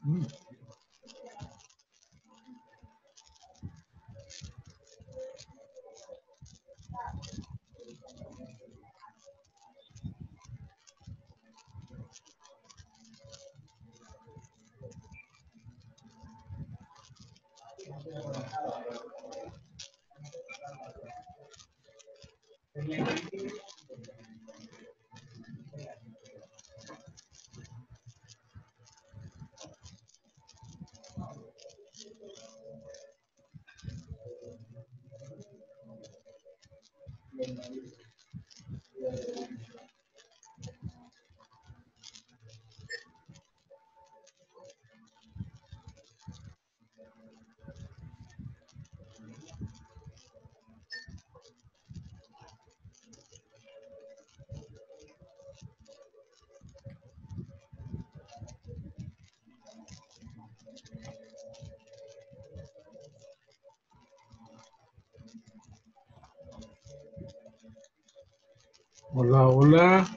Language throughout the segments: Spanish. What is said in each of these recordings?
Hola, hola.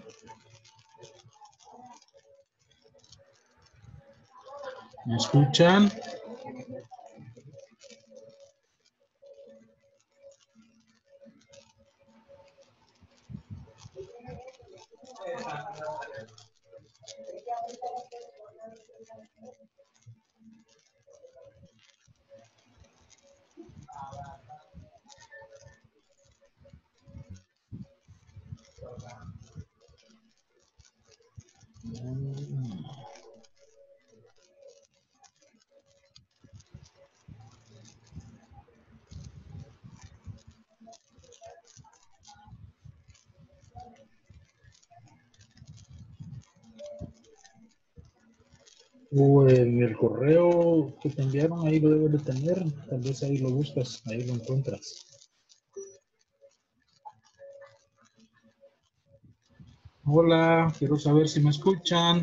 ¿Me escuchan? O en el correo que te enviaron, ahí lo debes de tener. Tal vez ahí lo buscas, ahí lo encuentras. Hola, quiero saber si me escuchan.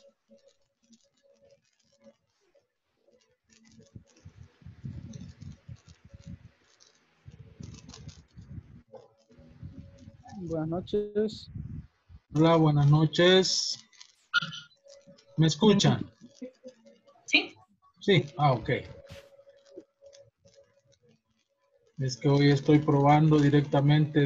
Buenas noches. Hola, buenas noches. ¿Me escuchan? Sí. Sí, ok. Es que hoy estoy probando directamente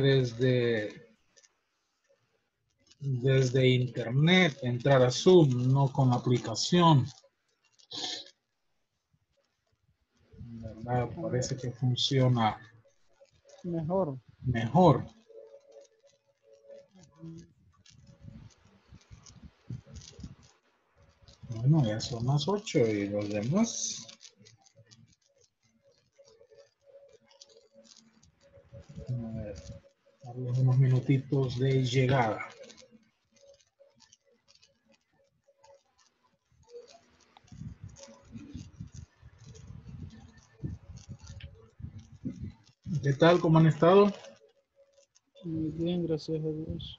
desde internet, entrar a Zoom, no con aplicación. ¿Verdad? Parece que funciona Mejor. mejor. Bueno, ya son las 8 y los demás. A ver, darles unos minutitos de llegada. ¿Qué tal? ¿Cómo han estado? Muy bien, gracias a Dios.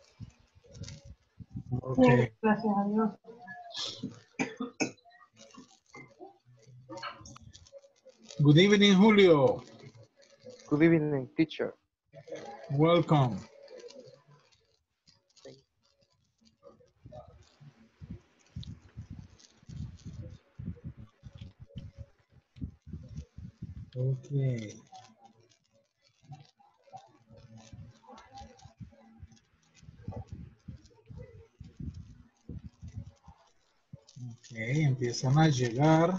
Ok. Gracias a Dios. Good evening, Julio. Good evening, teacher. Welcome. Okay. Ok, empiezan a llegar.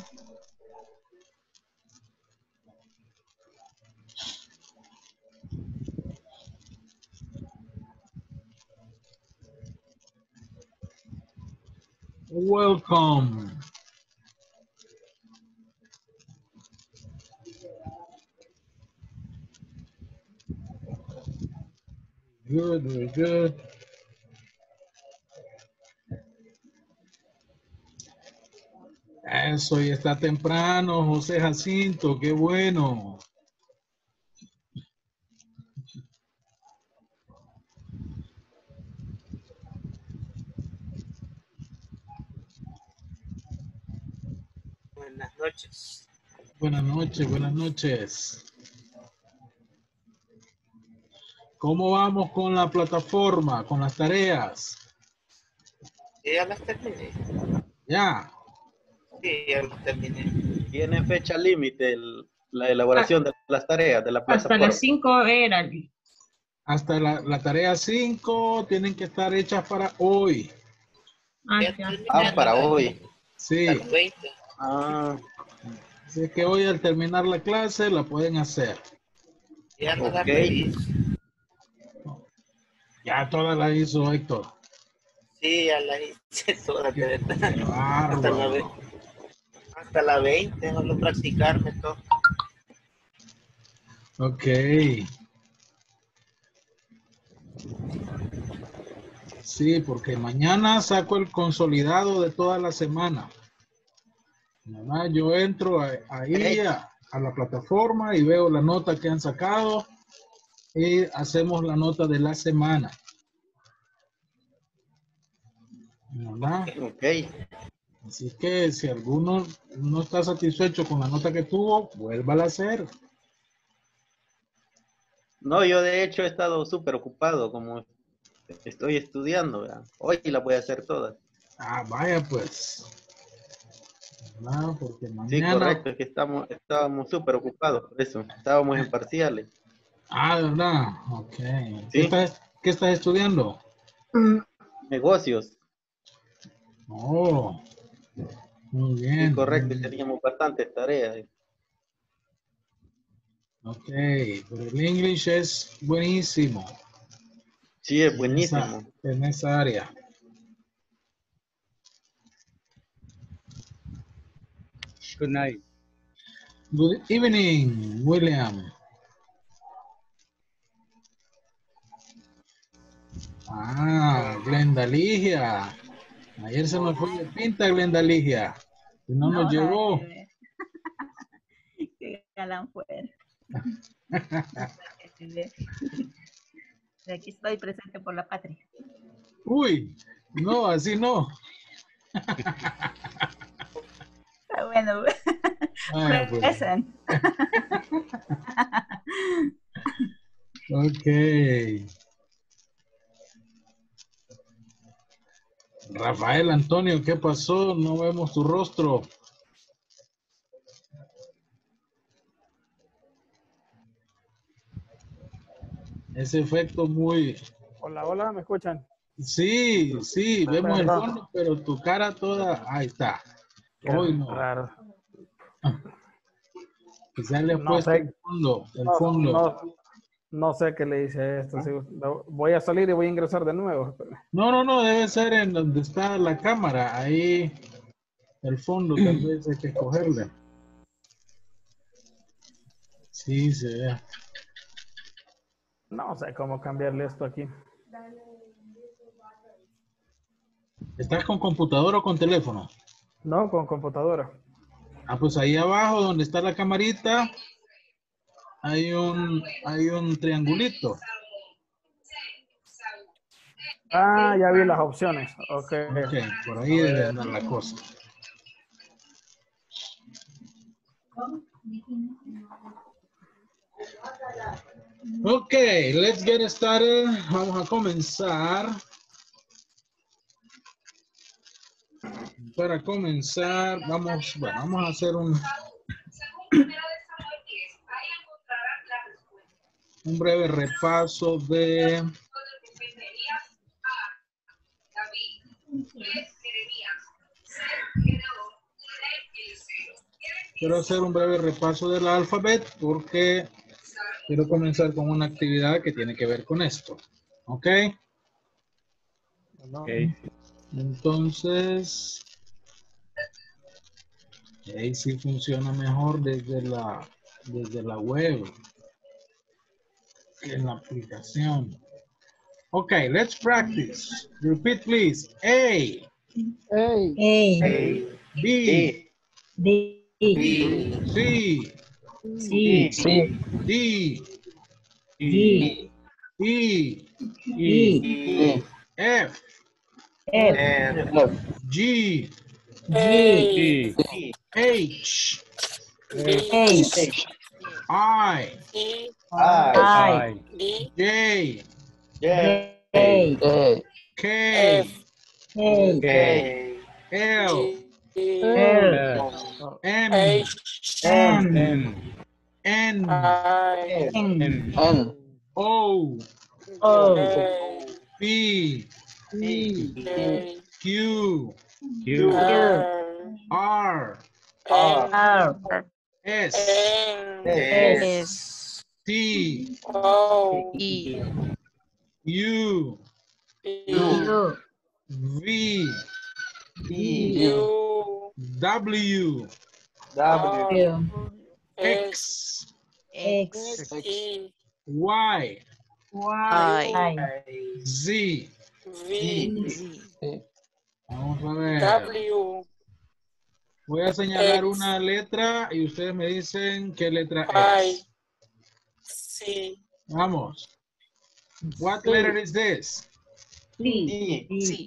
Welcome. Good, very good. Eso, ya está temprano, José Jacinto, qué bueno. Buenas noches. Buenas noches, buenas noches. ¿Cómo vamos con la plataforma, con las tareas? Ya las terminé. Ya. Sí, ya lo terminé. Tiene fecha límite la elaboración de las tareas de la Hasta plataforma. las 5 era. Hasta la tarea 5 tienen que estar hechas para hoy. Ya Ya. terminé Para la- hoy. Sí. hasta las 20. Ah, Así que hoy al terminar la clase la pueden hacer. Ya no la Ok. reviso. Ya todas las hizo Héctor. Sí, ya la hice todas, de verdad. Qué bárbaro. Hasta la 20, solo practicarme todo. Ok. Sí, porque mañana saco el consolidado de toda la semana. ¿Verdad? Yo entro ahí a la plataforma y veo la nota que han sacado y hacemos la nota de la semana. ¿Verdad? ok. Así que si alguno no está satisfecho con la nota que tuvo, vuélvala a hacer. No, yo de hecho he estado súper ocupado, como estoy estudiando, ¿verdad? Hoy la voy a hacer todas. Ah, vaya pues. ¿Verdad? Porque Sí, mañana... correcto, es que estábamos súper ocupados, por eso. Estábamos en parciales. Ah, ¿verdad? Ok. Sí. ¿Qué estás estudiando? Negocios. Oh, muy Sí, bien. correcto, y Muy bien. teníamos bastantes tareas. Ok, pero el English es buenísimo Sí, es buenísimo. en esa área. Good night. Good evening, William. Ah, Glenda Ligia. Ayer se me fue de pinta Glenda Ligia. Y no nos llegó. Qué galán fue. De aquí estoy presente por la patria. Uy, no, así no. Pero bueno, Vaya, pues. present. Ok. Rafael Antonio, ¿qué pasó? No vemos tu rostro. Ese efecto muy... Hola, hola, ¿me escuchan? Sí, sí, vemos el Perdón. fondo, pero tu cara toda... Ahí está. Qué Hoy no. raro. Quizás le ha No puesto sé. el fondo. El No, fondo. no sé qué le hice a esto. Sí, voy a salir y voy a ingresar de nuevo. No, debe ser en donde está la cámara. Ahí el fondo tal vez hay que escogerle. Sí, se ve. No sé cómo cambiarle esto aquí. ¿Estás con computadora o con teléfono? No, con computadora. Ah, pues ahí abajo donde está la camarita hay un triangulito. Ah, ya vi las opciones. Ok. Ok, por ahí debe andar la cosa. Ok, let's get started. Vamos a comenzar. Para comenzar, vamos a hacer un breve repaso de quiero hacer un breve repaso del alfabeto porque quiero comenzar con una actividad que tiene que ver con esto. ¿Ok? No. Entonces, ahí sí funciona mejor desde la web, en la aplicación. Okay, let's practice. Repeat, please. A, Hey. A, B, D, C, C, D, D, E, E, F, F, G, G, H, H, I, I, J, J, K, K, L, L, M, N, N, N, N, O, O, P, P, Q, Q, Q, R, R, S, S, T, E, U, U, V, E, W, W, X, X, Y, I, Z. Z, Vamos a ver. Voy a señalar una letra y ustedes me dicen qué letra es. Vamos. What letter is this? C, E,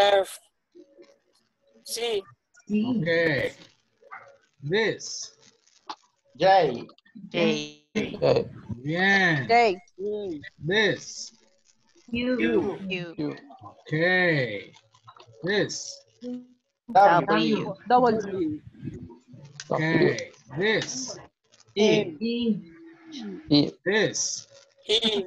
C, Okay. This. J, J, J, Bien. This. Q, Q, Q, Okay. This. W, Okay. This. E, E, This. E,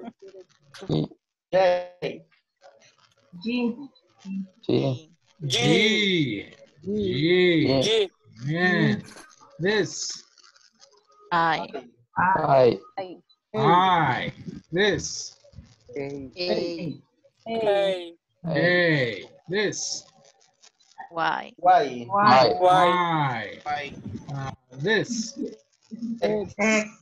J, G, G, G. G. G, Bien. This. I, I, I. This. A, A. This. Y, Y, Y. This. X,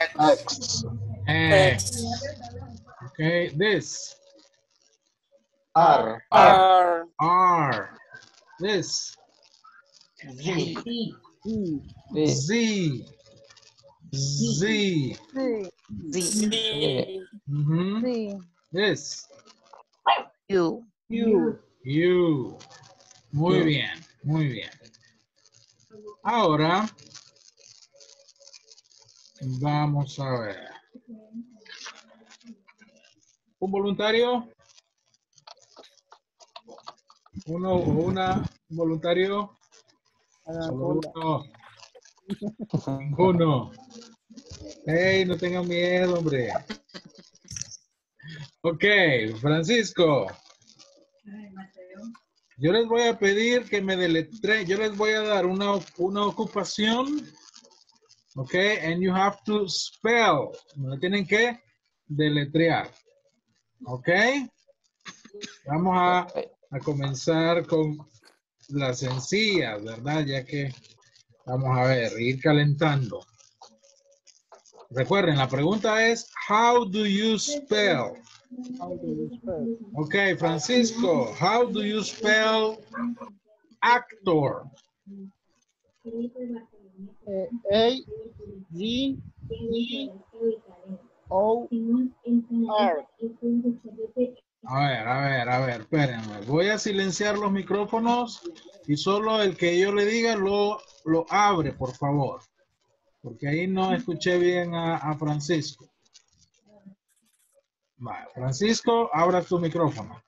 X. Okay. This. R, R. This. Z, Z, Z. Z. Z, Mhm. This. U, U. Muy U. bien, muy bien. Ahora vamos a ver. ¿Un voluntario? ¿Uno o una? ¿Un voluntario? Solo uno. Ninguno. Hey, no tengan miedo, hombre. Ok, Francisco. Yo les voy a pedir que me deletreen. Yo les voy a dar una ocupación. Ok, and you have to spell. Me tienen que deletrear. Ok. Vamos a comenzar con las sencillas, ¿verdad? Ya que vamos a ver, ir calentando. Recuerden, la pregunta es, how do you spell? Ok, Francisco, how do you spell actor? A, G, E, O, R. A ver, espérenme. Voy a silenciar los micrófonos y solo el que yo le diga lo abre, por favor. Porque ahí no escuché bien a Francisco. Vale, Francisco, abra tu micrófono.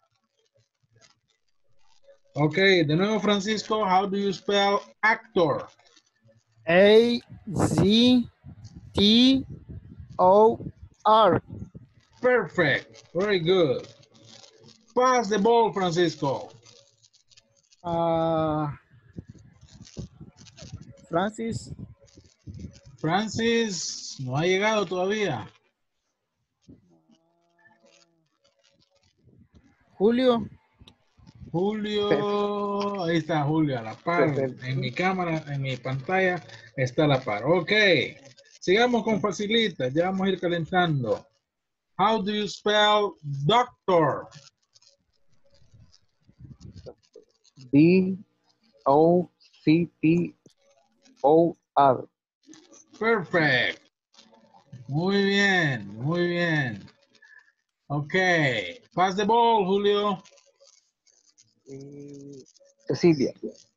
Ok, de nuevo, Francisco, how do you spell actor? A, Z, T, O, R. Perfect, very good. Pass the ball, Francisco. Francis, Francis no ha llegado todavía. Julio, Julio, ahí está Julio a la par. En mi cámara, en mi pantalla está a la par. Ok, sigamos con facilitas. Ya vamos a ir calentando. How do you spell doctor? D-O-C-T-O-R. Perfect. Muy bien, muy bien. Ok, pass the ball, Julio. Cecilia.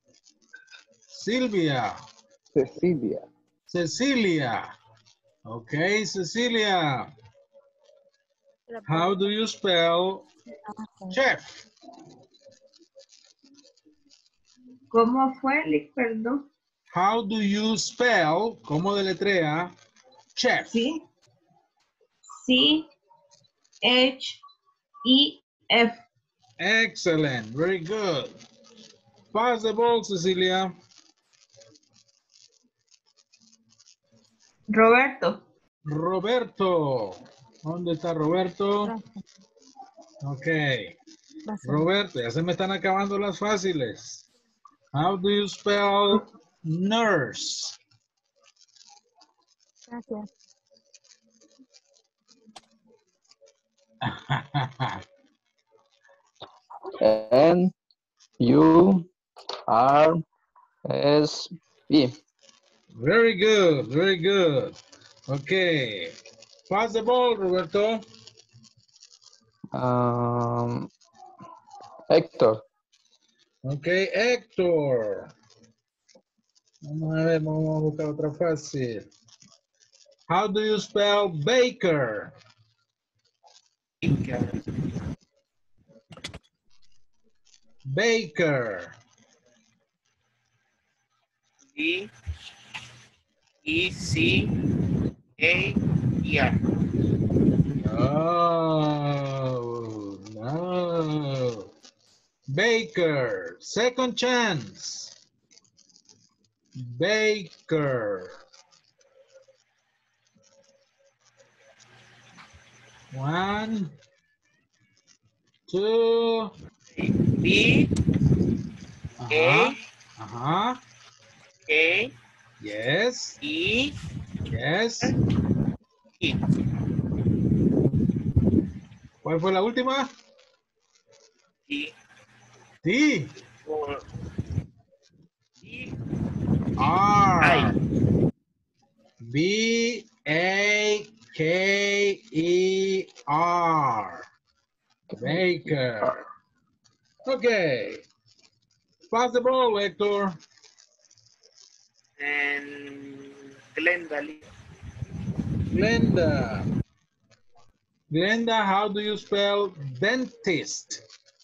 Silvia. Cecilia. Cecilia. Ok, Cecilia. How do you spell chef? ¿Cómo fue, Lick? Perdón. How do you spell, ¿cómo deletrea? Chef. Sí. C-H-E-F. Excellent. Very good. Pass the ball, Cecilia. Roberto. Roberto. ¿Dónde está Roberto? Ok. Roberto, ya se me están acabando las fáciles. How do you spell nurse? Gracias. N-U-R-S-E. Very good, very good. Okay. Pass the ball, Roberto. Héctor. Okay, Héctor. Vamos a ver, vamos a buscar otra fácil. How do you spell baker? Baker. B-E-C-A-R. No, no. Baker. Second chance. Baker. One, two. B Ajá. Ajá. A Yes. E Yes. E. ¿Cuál fue la última? T T. or E R. B-A-K-E-R. Baker. Okay. Pass the ball, Héctor. and Glenda. Glenda. Glenda, how do you spell dentist?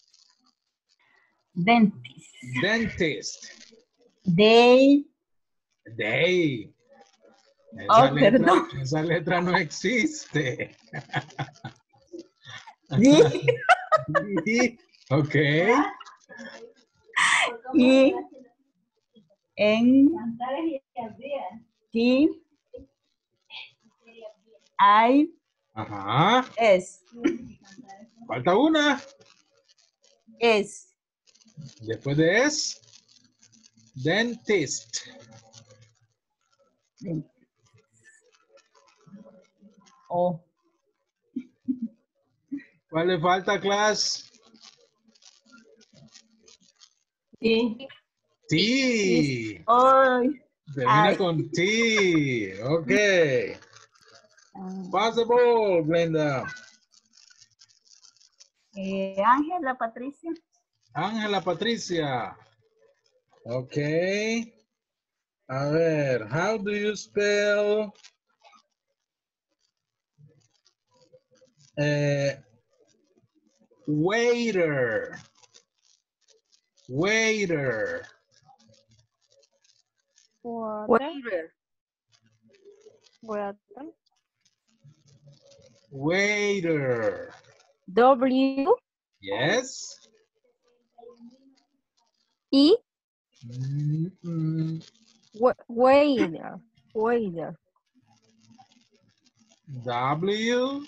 Dentist. Dentist. They. Day. Oh, perdón. Esa letra no existe. Sí. Ok. Y. En. T. I. Ajá. S. Falta una. S. Después de es. Dentist. O. ¿Cuál le falta, class? T. T. Ay. Termina Ay. con T. Ok. Pass the ball, Glenda. Ángela Patricia. Ángela Patricia. Ok. A ver, how do you spell waiter? Waiter. Water. Water. Waiter. W Yes. E Mm-mm. waiter. Waiter. W.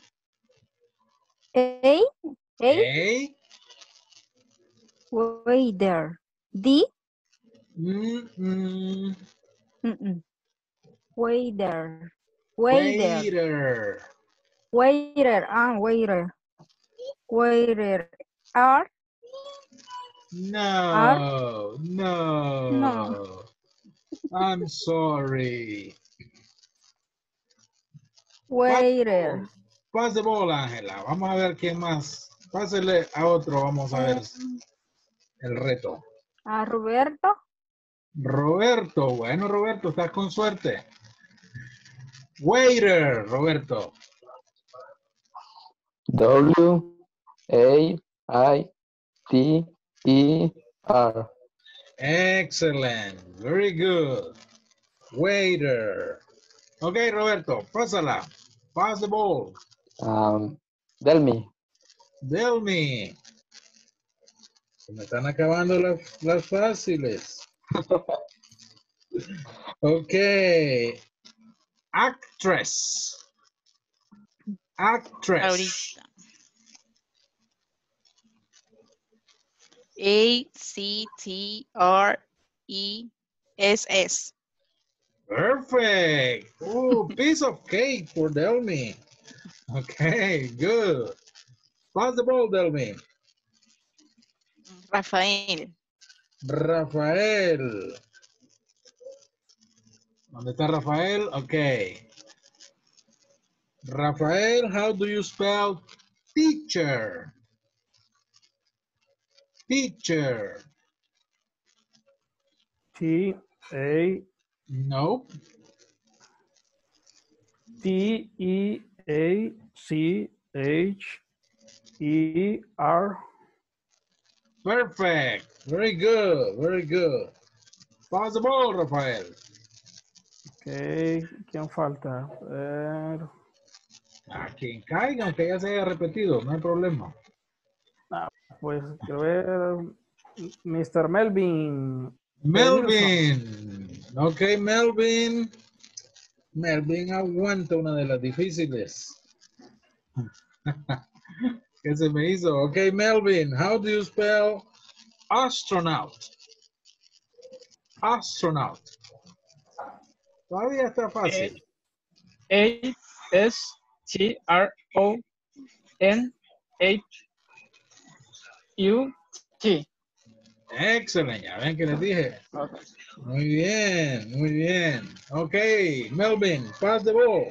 A A. waiter. D Mm-mm. waiter. Waiter. Waiter. Waiter. Waiter. Waiter. R No, no. No. I'm sorry. Waiter. Pase ball, Ángela. Vamos a ver quién más. Pásele a otro. Vamos a ver el reto. A Roberto. Roberto. Bueno, Roberto, estás con suerte. Waiter, Roberto. W-A-I-T-E-R. Excellent. Very good. Waiter. Okay, Roberto, pásala. Pass the ball. Delmi. Delmi. Se me están acabando las fáciles. Okay. Actress. Actress. Ahorita. A-C-T-R-E-S-S. Perfect. Oh, piece of cake for Delmi. Okay, good. Pass the ball, Delmi. Rafael. Rafael. ¿Dónde está Rafael? Okay. Rafael, how do you spell teacher? Teacher. T-A Nope. T-E-A-C-H-E-R. Perfect. Very good. Very good. Pass the ball, Rafael. Ok, ¿quién falta? A quien caiga, aunque ya se haya repetido, no hay problema. Pues quiero ver. Mr. Melvin. Melvin. Ok, Melvin. Melvin aguanta una de las difíciles. ¿Qué se me hizo? Ok, Melvin, how do you spell astronaut? Astronaut. Todavía está fácil. A-S-T-R-O-N-H-U-T. Excelente, ya ven que les dije. Muy bien, muy bien. Ok, Melvin, pass the ball.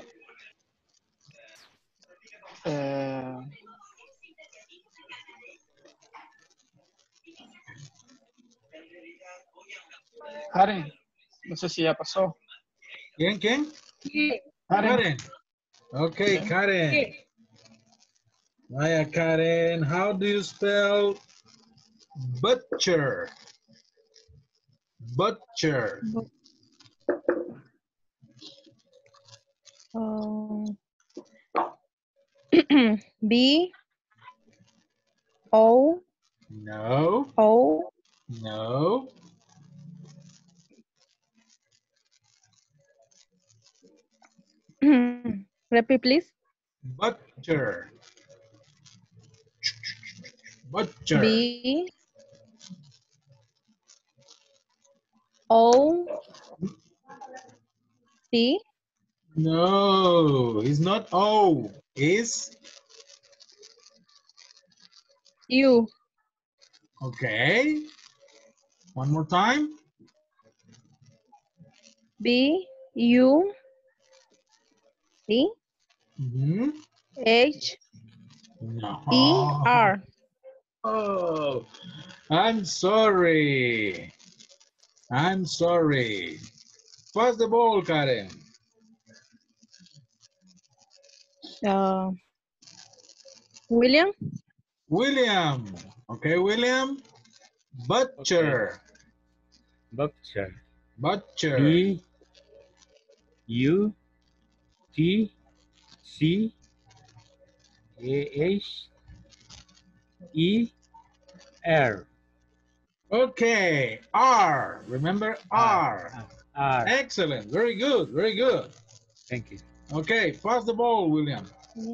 Karen, no sé si ya pasó. ¿Quién? Karen. Karen. Ok, Karen. Vaya, Karen, how do you spell butcher? Butcher. B-O. No. O. No. Repeat, please. Butcher. Butcher. B. O. T. No, it's not O. It's U. okay. One more time. B. U. T. H. No. E. R. Oh, I'm sorry. I'm sorry. Pass the ball, Karen. William. William. Okay, William. Butcher. Butcher. Butcher. B-U-T-C-H-E-R. Okay, R. Remember R. R. Excellent. Very good. Very good. Thank you. Okay, pass the ball, William.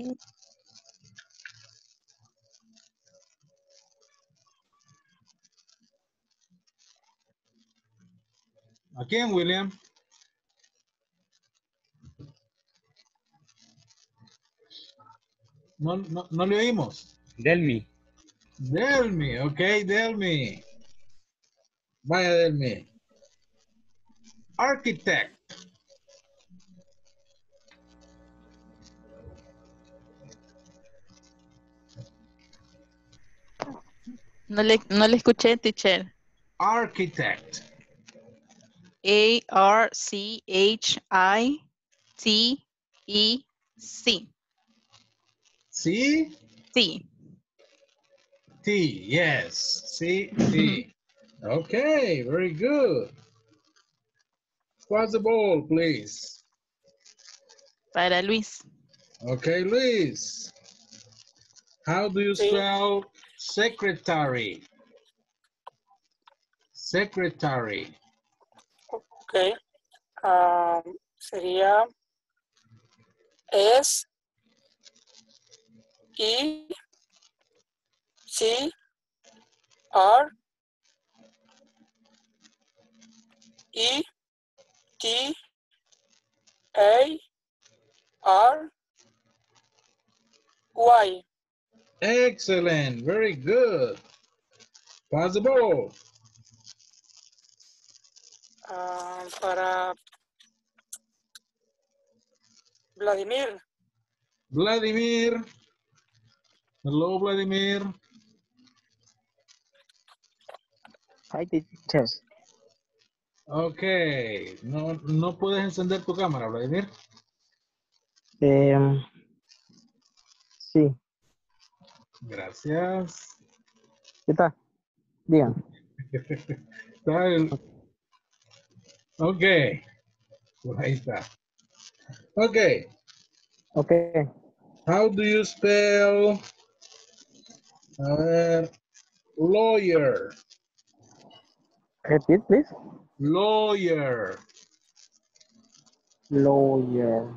¿A quién, William? No le oímos. Delmi. Delmi, ok, Delmi. Vaya, Delmi. Architect. No le escuché, teacher. Architect. A-R-C-H-I-T-E-C. C? Sí. T, yes. C, T. Okay, very good. Pass the ball, please. Para Luis. Okay, Luis. How do you spell secretary? Secretary. Ok. Sería S E C R E T A R Y. Excellent, very good. Pass the ball. Para Vladimir. Vladimir. Hello, Vladimir. Hi, teacher. Okay, no puedes encender tu cámara, Vladimir. Sí. Gracias. ¿Qué tal? Digan. Okay. Pues ahí está. Okay. Okay. How do you spell lawyer? Repeat, please. Lawyer. Lawyer.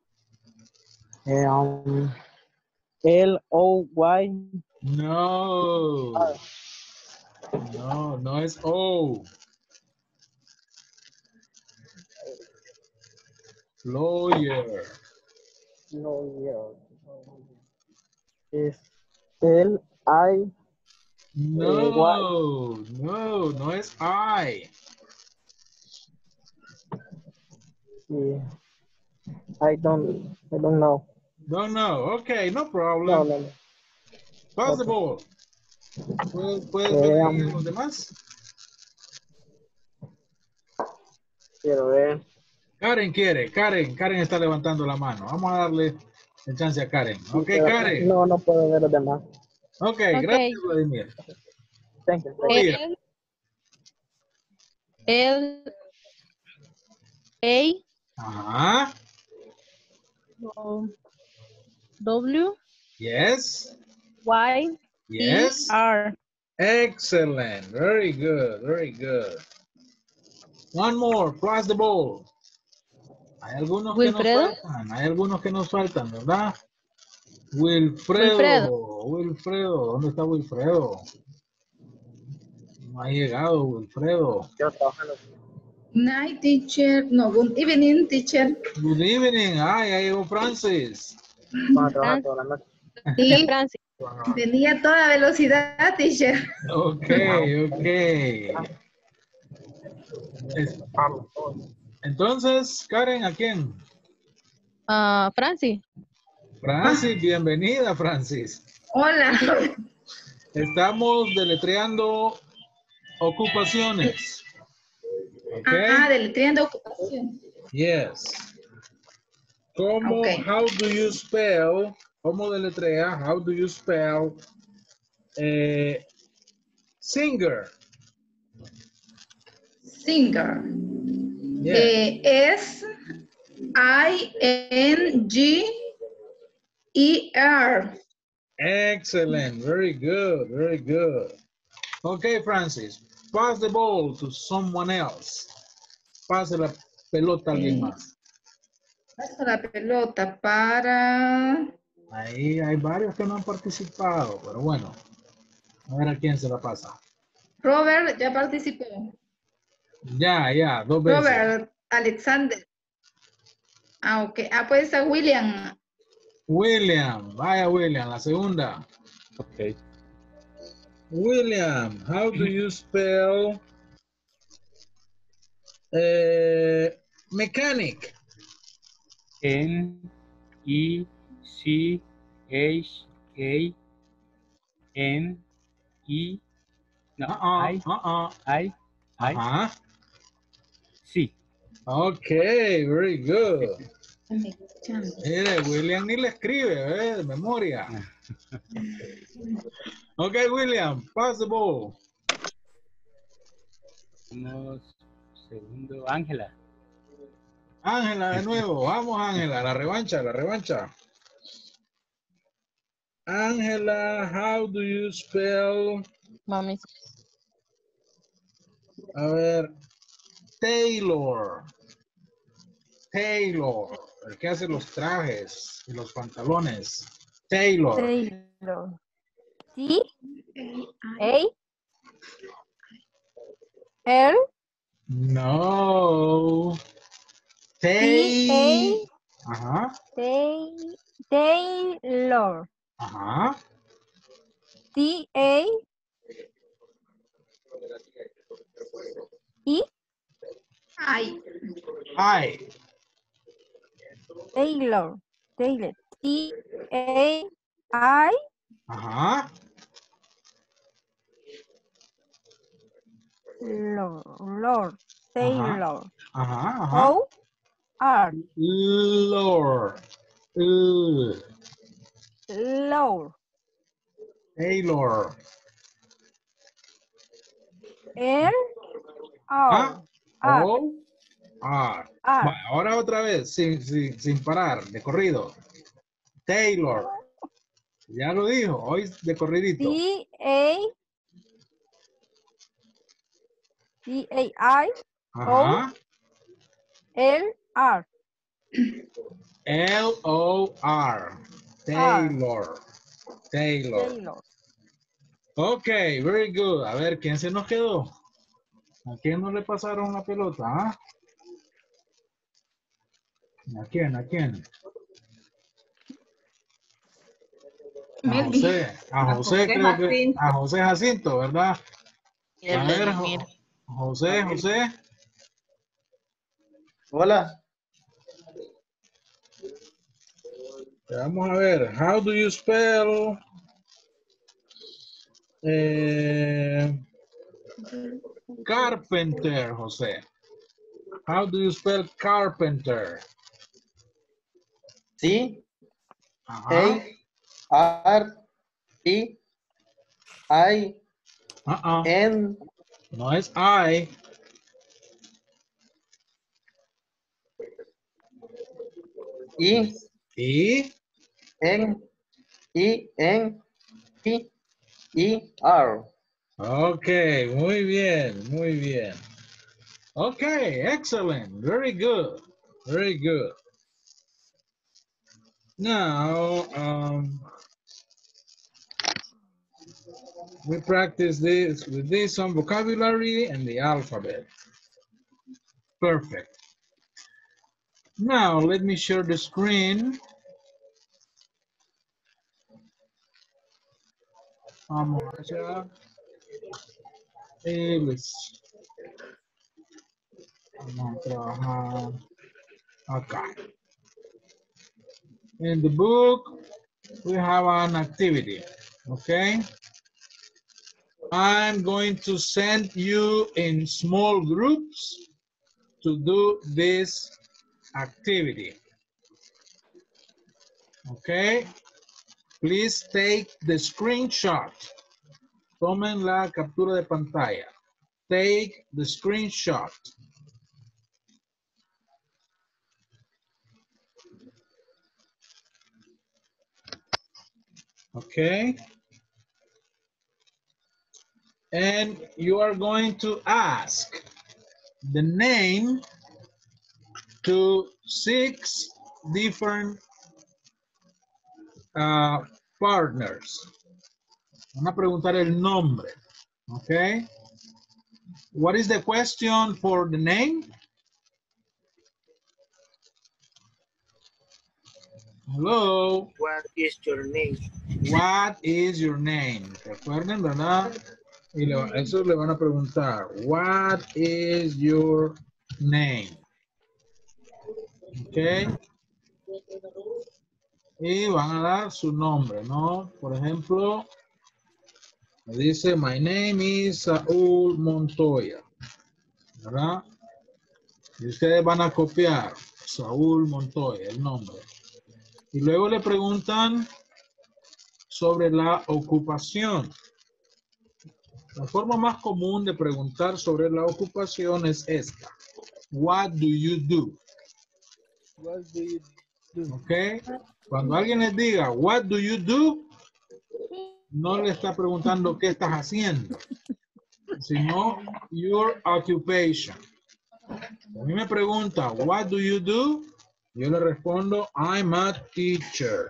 L-O-Y. No. No es O. Lawyer. Lawyer. Es L-I. No es I. I don't know. Don't know. Okay, no problem. No. Pass the ball. ¿Puedes ver a los demás? Quiero ver. Karen quiere. Karen está levantando la mano. Vamos a darle el chance a Karen. Ok, Pero Karen. no puedo ver los demás. Ok, gracias, Vladimir. Thank you. A Ajá. W Yes. Y Yes. R. Excellent. Very good. Very good. One more. Pass the ball. Hay algunos que nos Wilfredo. faltan. Hay algunos que nos faltan, ¿verdad? Wilfredo. ¿Dónde está Wilfredo? No ha llegado Wilfredo. Yo trabajando. Night, teacher. No, good evening, teacher. Good evening. Ya llegó Francis. Vamos a trabajar toda la noche. Y Francis. venía a toda velocidad, teacher. Ok. Entonces, Karen, ¿a quién? Francis. Francis, bienvenida, Francis. Hola. Estamos deletreando ocupaciones. Ok. Deletreando ocupación. Yes. ¿Cómo? Okay. How do you spell? ¿Cómo deletrea? How do you spell singer? Singer. Yeah. S-I-N-G-E-R. Excellent. Very good. Very good. Okay, Francis. Pass the ball to someone else. Pase la pelota a alguien más. Paso la pelota para... Ahí hay varios que no han participado, pero bueno. A ver a quién se la pasa. Robert ya participó. Ya, 2 veces. Robert Alexander. Ok. Pues a William. William, vaya William, la segunda. Okay. William, how do you spell mechanic? N-E-C-H-A-N-E. No, I. Sí. Okay, very good. Mire, William ni le escribe, de memoria. Okay, William, pass the ball. Vamos, segundo, Ángela. Ángela de nuevo. Vamos, Ángela. La revancha, la revancha. Ángela, how do you spell? Mami. A ver. Taylor. Taylor. El que hace los trajes y los pantalones. Taylor. Taylor. T A L No. T Ajá. Taylor. Ajá. T A E Ay. I. Taylor. Taylor. T A I Ajá. Lord. Taylor. Ajá. Ajá. O R. Lord. Lord. Taylor. L Ah, R. O, R. Va, ahora otra vez, sin parar, de corrido. Taylor. Ya lo dijo, hoy de corridito. T A I Ajá. L R. L-O-R. Taylor. Taylor. Taylor. Ok, very good. A ver, ¿quién se nos quedó? ¿A quién no le pasaron la pelota? ¿Ah? ¿A quién? ¿A quién? A Melvin. José. A José creo que. A José Jacinto, ¿verdad? A ver, José, José. Hola. Vamos a ver. How do you spell? Carpenter, José. How do you spell carpenter? Sí. Ajá. A-R-P-I-N. No es I. I. I. N. I-N-T-E-R. Okay, muy bien, muy bien. Okay, excellent. Very good. Very good. Now, we practice this with this some vocabulary and the alphabet. Perfect. Now, let me share the screen. Vamos allá. Vamos a trabajar acá. In the book, we have an activity, okay? I'm going to send you in small groups to do this activity. Okay? Please take the screenshot. Tomen la captura de pantalla. Take the screenshot. Okay? And you are going to ask the name to 6 different partners. Van a preguntar el nombre. Okay? What is the question for the name? Hello. What is your name? What is your name? Recuerden, ¿verdad? Y eso le van a preguntar. What is your name? Okay. Y van a dar su nombre, ¿no? Por ejemplo, me dice, my name is Saúl Montoya, ¿verdad? Y ustedes van a copiar Saúl Montoya, el nombre. Y luego le preguntan sobre la ocupación. La forma más común de preguntar sobre la ocupación es esta. What do you do? What do you do? ¿Ok? Cuando alguien les diga, what do you do? No le está preguntando qué estás haciendo, sino your occupation. A mí me pregunta, what do you do? Yo le respondo, I'm a teacher.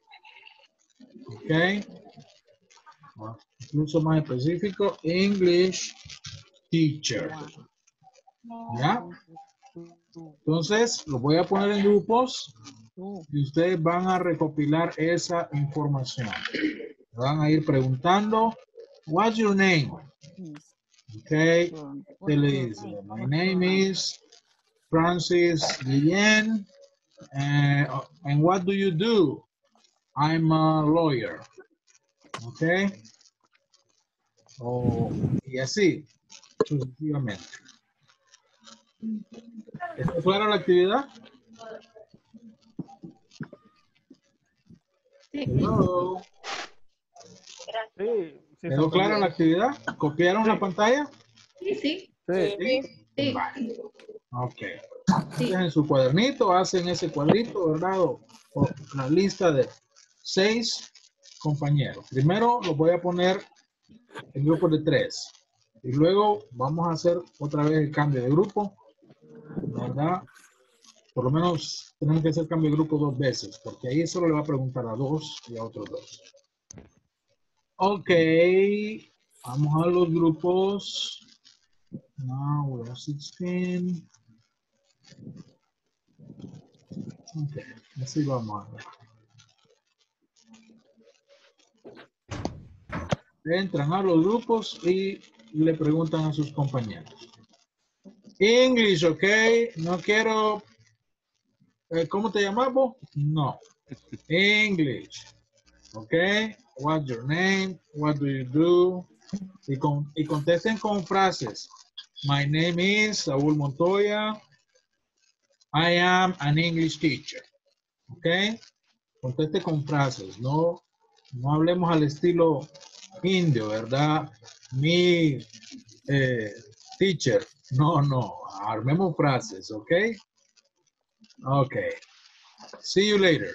¿Ok? Incluso más específico, English teacher. ¿Ya? Entonces, lo voy a poner en grupos y ustedes van a recopilar esa información. Van a ir preguntando, what's your name? Okay, te le dice, my name is Francis Guillén, and what do you do? I'm a lawyer. Okay, y así, sucesivamente. ¿Está clara la actividad? Hello. Sí, sí, ¿Quedó clara la actividad? ¿Copiaron la pantalla? Sí, sí. Sí. Sí. Vale. Ok. Entonces en su cuadernito hacen ese cuadrito, ¿verdad? O la lista de 6 compañeros. Primero los voy a poner en grupos de 3. Y luego vamos a hacer otra vez el cambio de grupo, ¿verdad? Por lo menos tenemos que hacer cambio de grupo 2 veces, porque ahí solo le va a preguntar a 2 y a otros 2. Ok, vamos a los grupos. Now we are 16. Ok, así vamos a ver. Entran a los grupos y le preguntan a sus compañeros. English, ok, no quiero. ¿Cómo te llamas vos? No. English, ok. What's your name? What do you do? Y contesten con frases. My name is Saúl Montoya. I am an English teacher. Ok. Conteste con frases. No hablemos al estilo indio, ¿verdad? Mi teacher. No. Armemos frases, ok. Ok. See you later.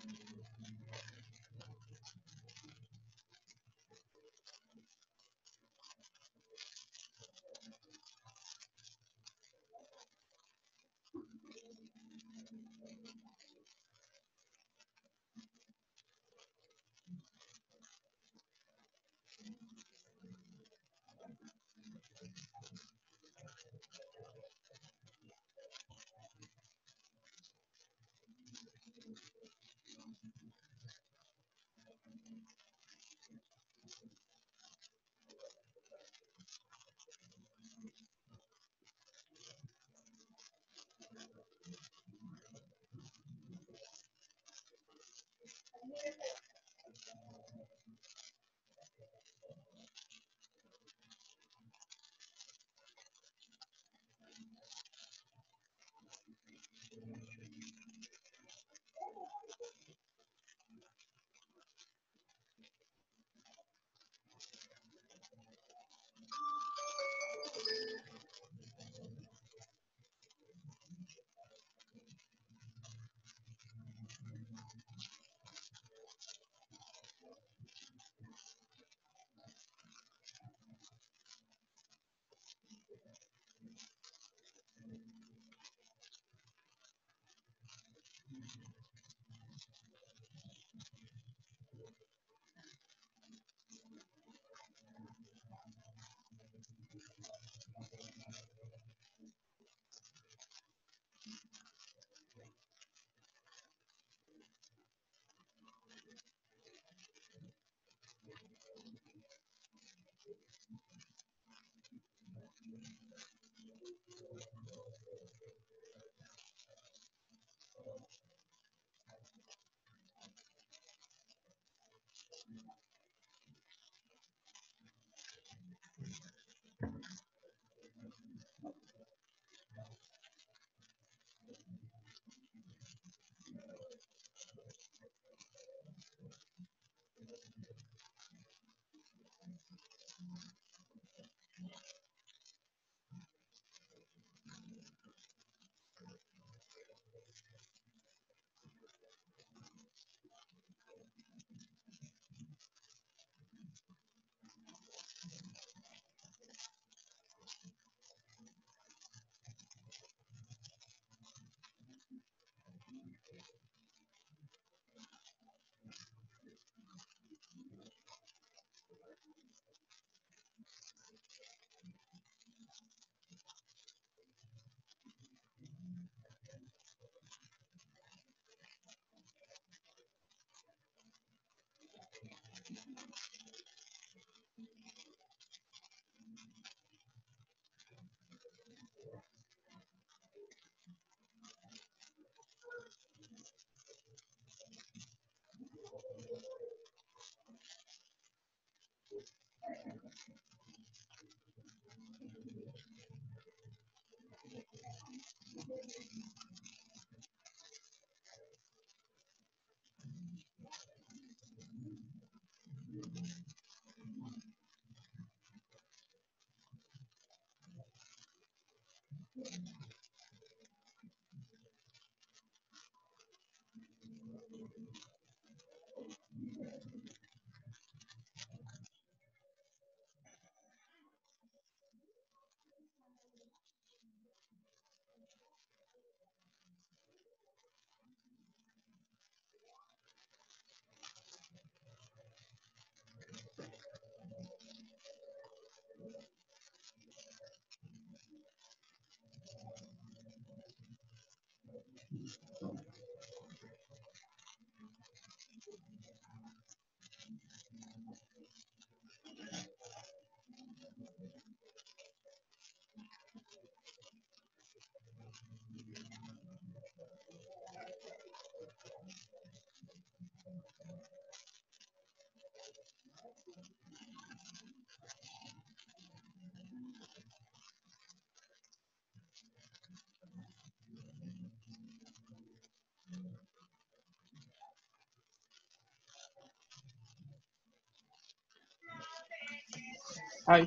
Hi.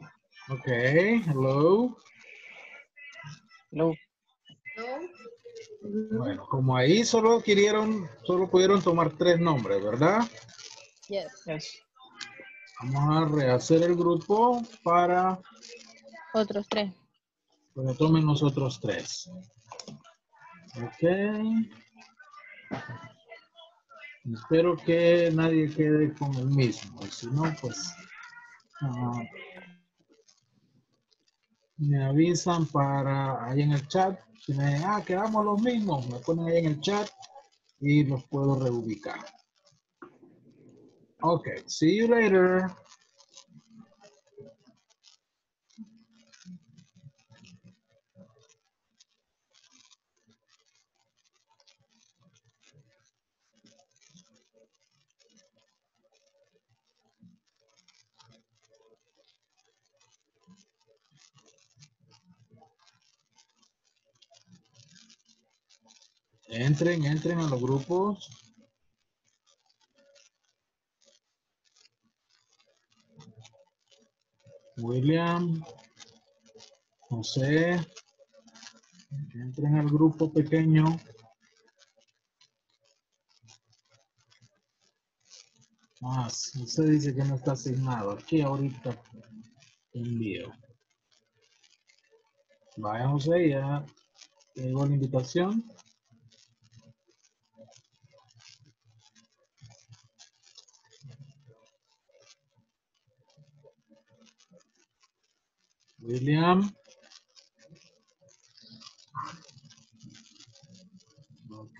Okay, hello. No. No. Bueno, como ahí solo pudieron tomar 3 nombres, ¿verdad? Yes. Vamos a rehacer el grupo para Otros 3. que tomen los otros 3. Ok. Espero que nadie quede con el mismo. Y si no, pues me avisan para ahí en el chat. Si me quedamos los mismos, me ponen ahí en el chat y los puedo reubicar. Ok, see you later. Entren a los grupos. William, José, entren al grupo pequeño. Usted dice que no está asignado. Aquí ahorita envío. Vaya José, ya llegó la invitación. William. Ok.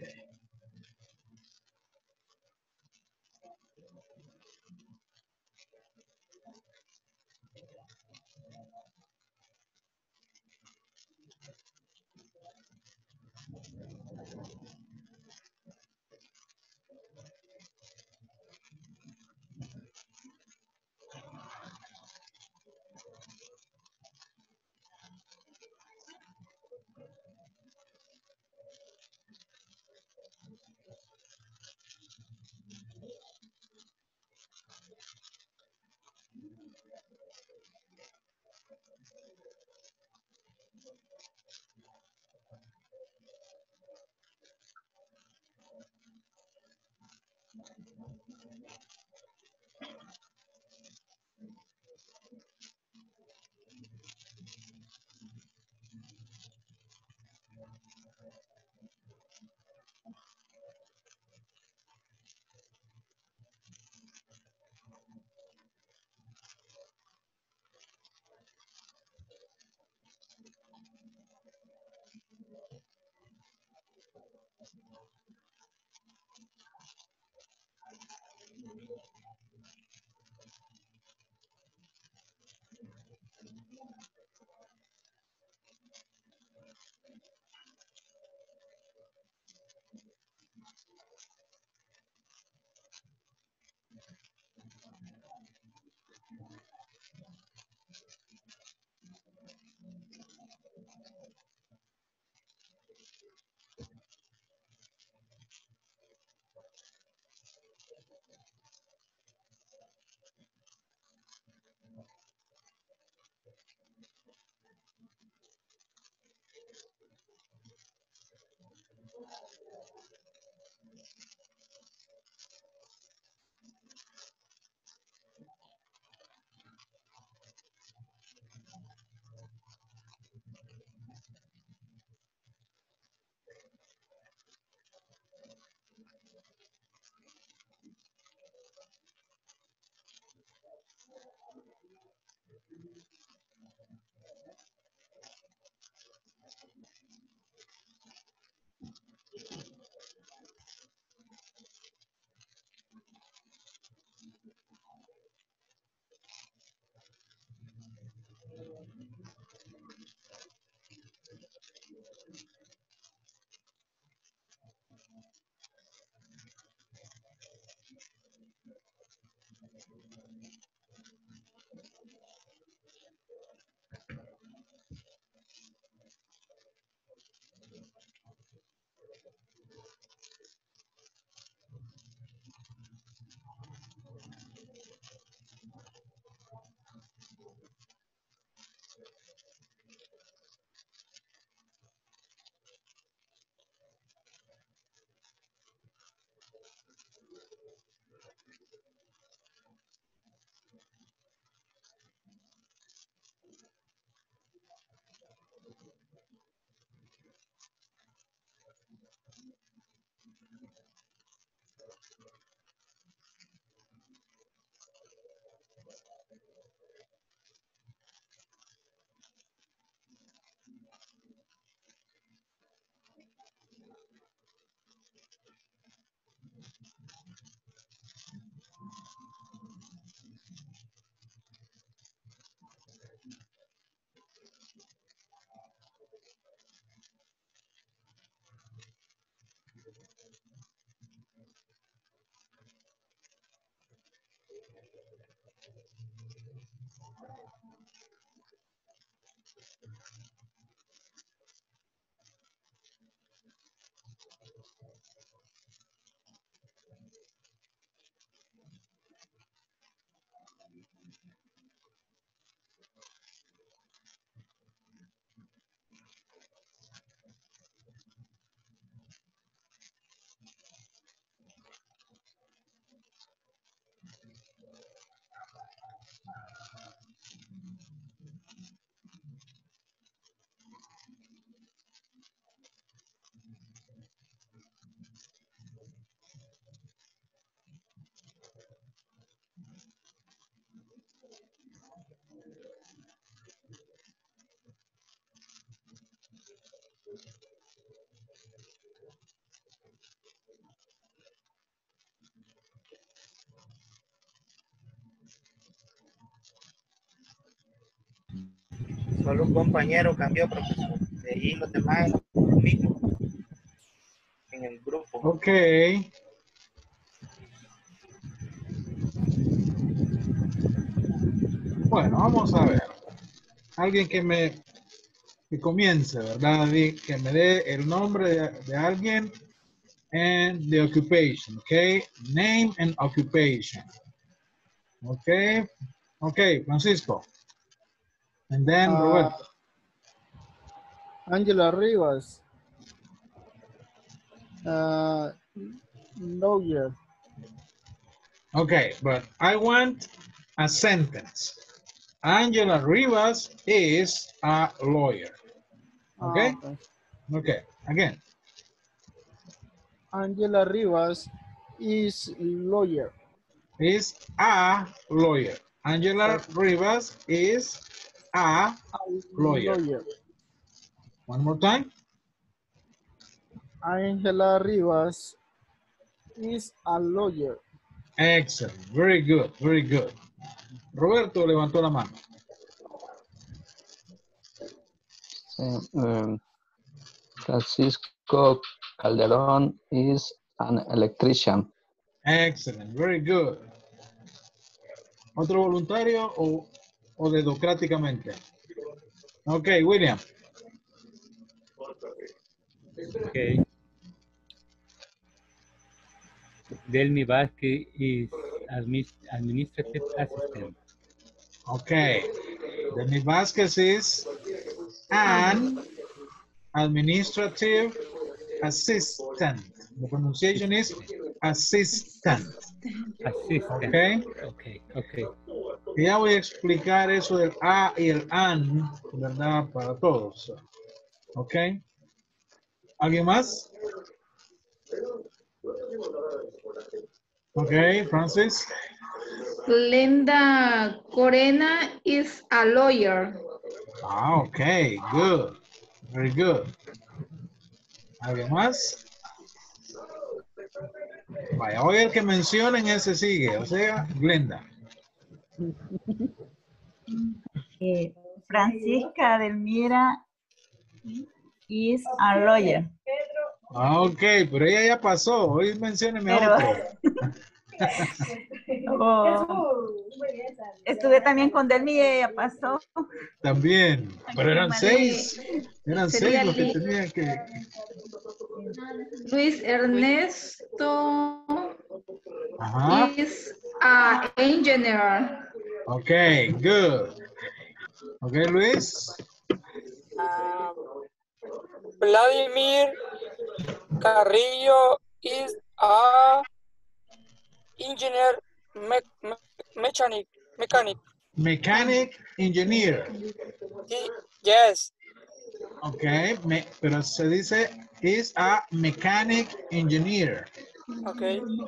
Solo un compañero cambió, profesor. De ahí los demás eran los mismos en el grupo. Ok. Bueno, vamos a ver. Alguien que comience, ¿verdad? Que me dé el nombre de alguien and the occupation, okay? Name and occupation. Okay. Okay, Francisco. And then Roberto. Angela Rivas. Lawyer. Okay, but I want a sentence. Angela Rivas is a lawyer. Okay? Okay, again. Angela Rivas is lawyer. Is a lawyer. Angela Rivas is a lawyer. One more time. Angela Rivas is a lawyer. Excellent. Very good. Very good. Roberto levantó la mano. Francisco Calderón is an electrician. Excellent. Very good. ¿Otro voluntario o dedocráticamente? Ok, William. Okay. Delmi Vázquez is administrative assistant. Okay. Delmi Vázquez is an administrative assistant. The pronunciation is assistant. Assistant. Okay. Okay, okay. Y ya voy a explicar eso del a y el an, ¿verdad? Para todos. Ok. ¿Alguien más? Ok, Francis. Linda Corena is a lawyer. Ah, ok, good. Very good. ¿Alguien más? Vaya, hoy el que mencionen ese sigue, o sea, Glenda. Francisca Delmira is a lawyer. Ah, ok, pero ella ya pasó. Hoy mencióneme a otro. Estuve también con Delmi y ella pasó. También, pero eran seis. Eran Sería seis los que tenían que... Luis Ernesto Ajá. is a engineer. Ok, good. Ok, Luis. Vladimir Carrillo is a engineer mechanic. Mechanic engineer. Yes. Ok, pero se dice is a mechanic engineer. Ok.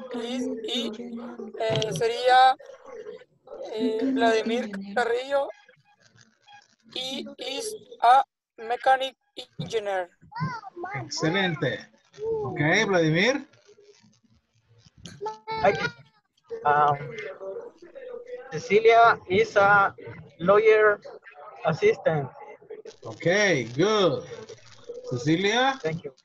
Sería Vladimir Carrillo y is a mechanic engineer. Excelente. Ok, Vladimir. Cecilia is a lawyer assistant. Okay, good. Cecilia. Thank you.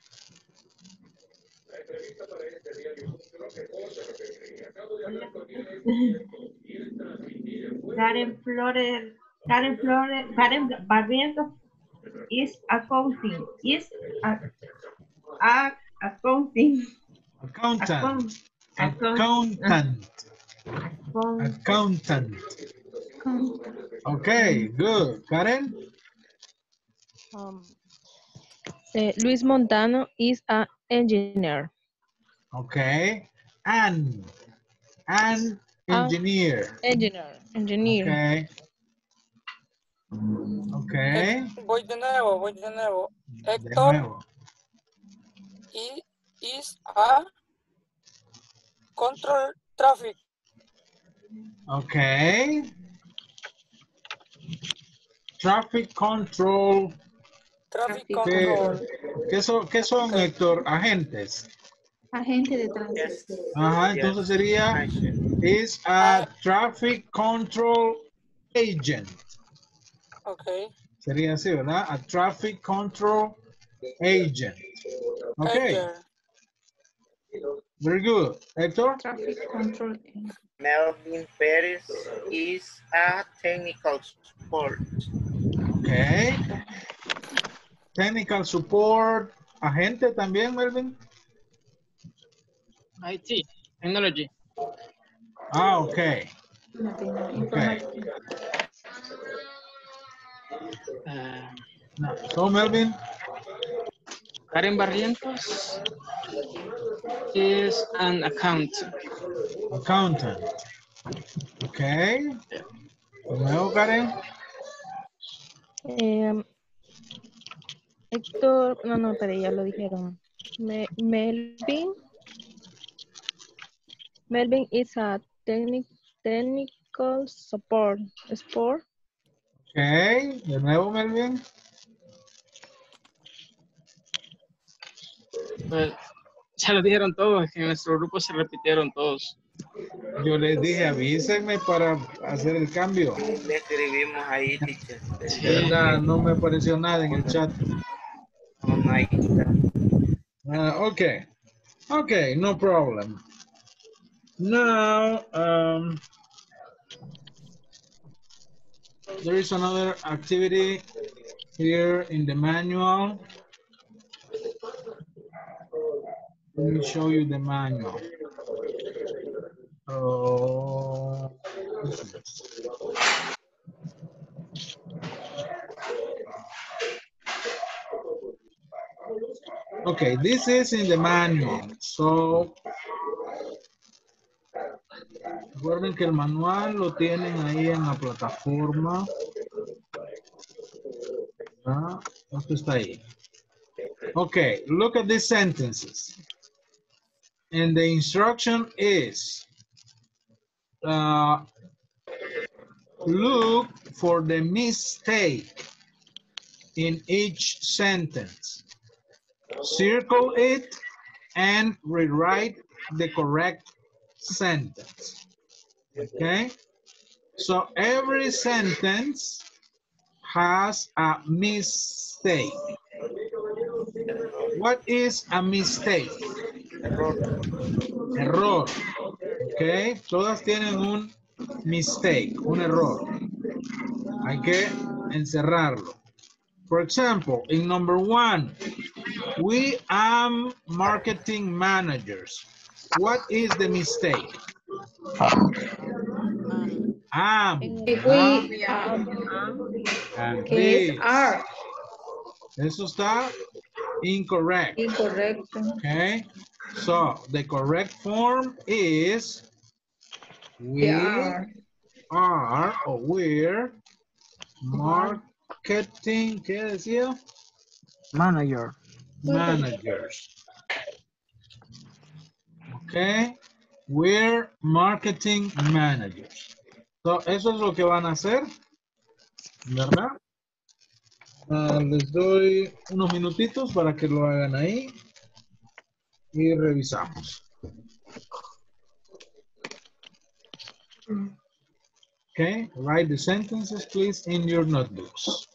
Karen Barrientos is accounting. Accounting. Accountant. Okay, good. Karen? Luis Montano is an engineer. Okay. An engineer. Engineer. Okay. Voy de nuevo. De Héctor nuevo. is a control traffic. Okay. Traffic control. ¿Qué son, Héctor? Agentes. Agente de tránsito. Ajá, entonces sería is a traffic control agent. Okay. Sería así, ¿verdad? A traffic control agent. Okay. Very good. Héctor? Traffic control. Melvin Perez is a technical support. Okay. Technical support. Agente también, Melvin. IT, technology. Ah, okay. Okay. So, Melvin? Karen Barrientos is an accountant. Okay. ¿Nuevo, Karen? Héctor, no, pero ya lo dijeron. Melvin is a technical support. Okay. De nuevo, Melvin. Pues, ya lo dijeron todos, que en nuestro grupo se repitieron todos. Yo les dije, avísenme para hacer el cambio. Le escribimos ahí, teacher. ¿Verdad? No me apareció nada en el chat. No, ahí está. Okay. Okay, no problem. Now, there is another activity here in the manual. Let me show you the manual. Okay, this is in the manual. So, recuerden que el manual lo tienen ahí en la plataforma. Esto está ahí. Okay, look at these sentences. And the instruction is, look for the mistake in each sentence. Circle it and rewrite the correct sentence. Okay? So every sentence has a mistake. What is a mistake? Error. Okay? Todas tienen un mistake, un error. Hay que encerrarlo. For example, in number 1, we are marketing managers. What is the mistake? We are. Eso está incorrect. Okay. So the correct form is we are or we're marketing, ¿qué decía? Managers. Okay. We're marketing managers. So, eso es lo que van a hacer, ¿verdad? Les doy unos minutitos para que lo hagan ahí y revisamos. Okay, write the sentences, please, in your notebooks.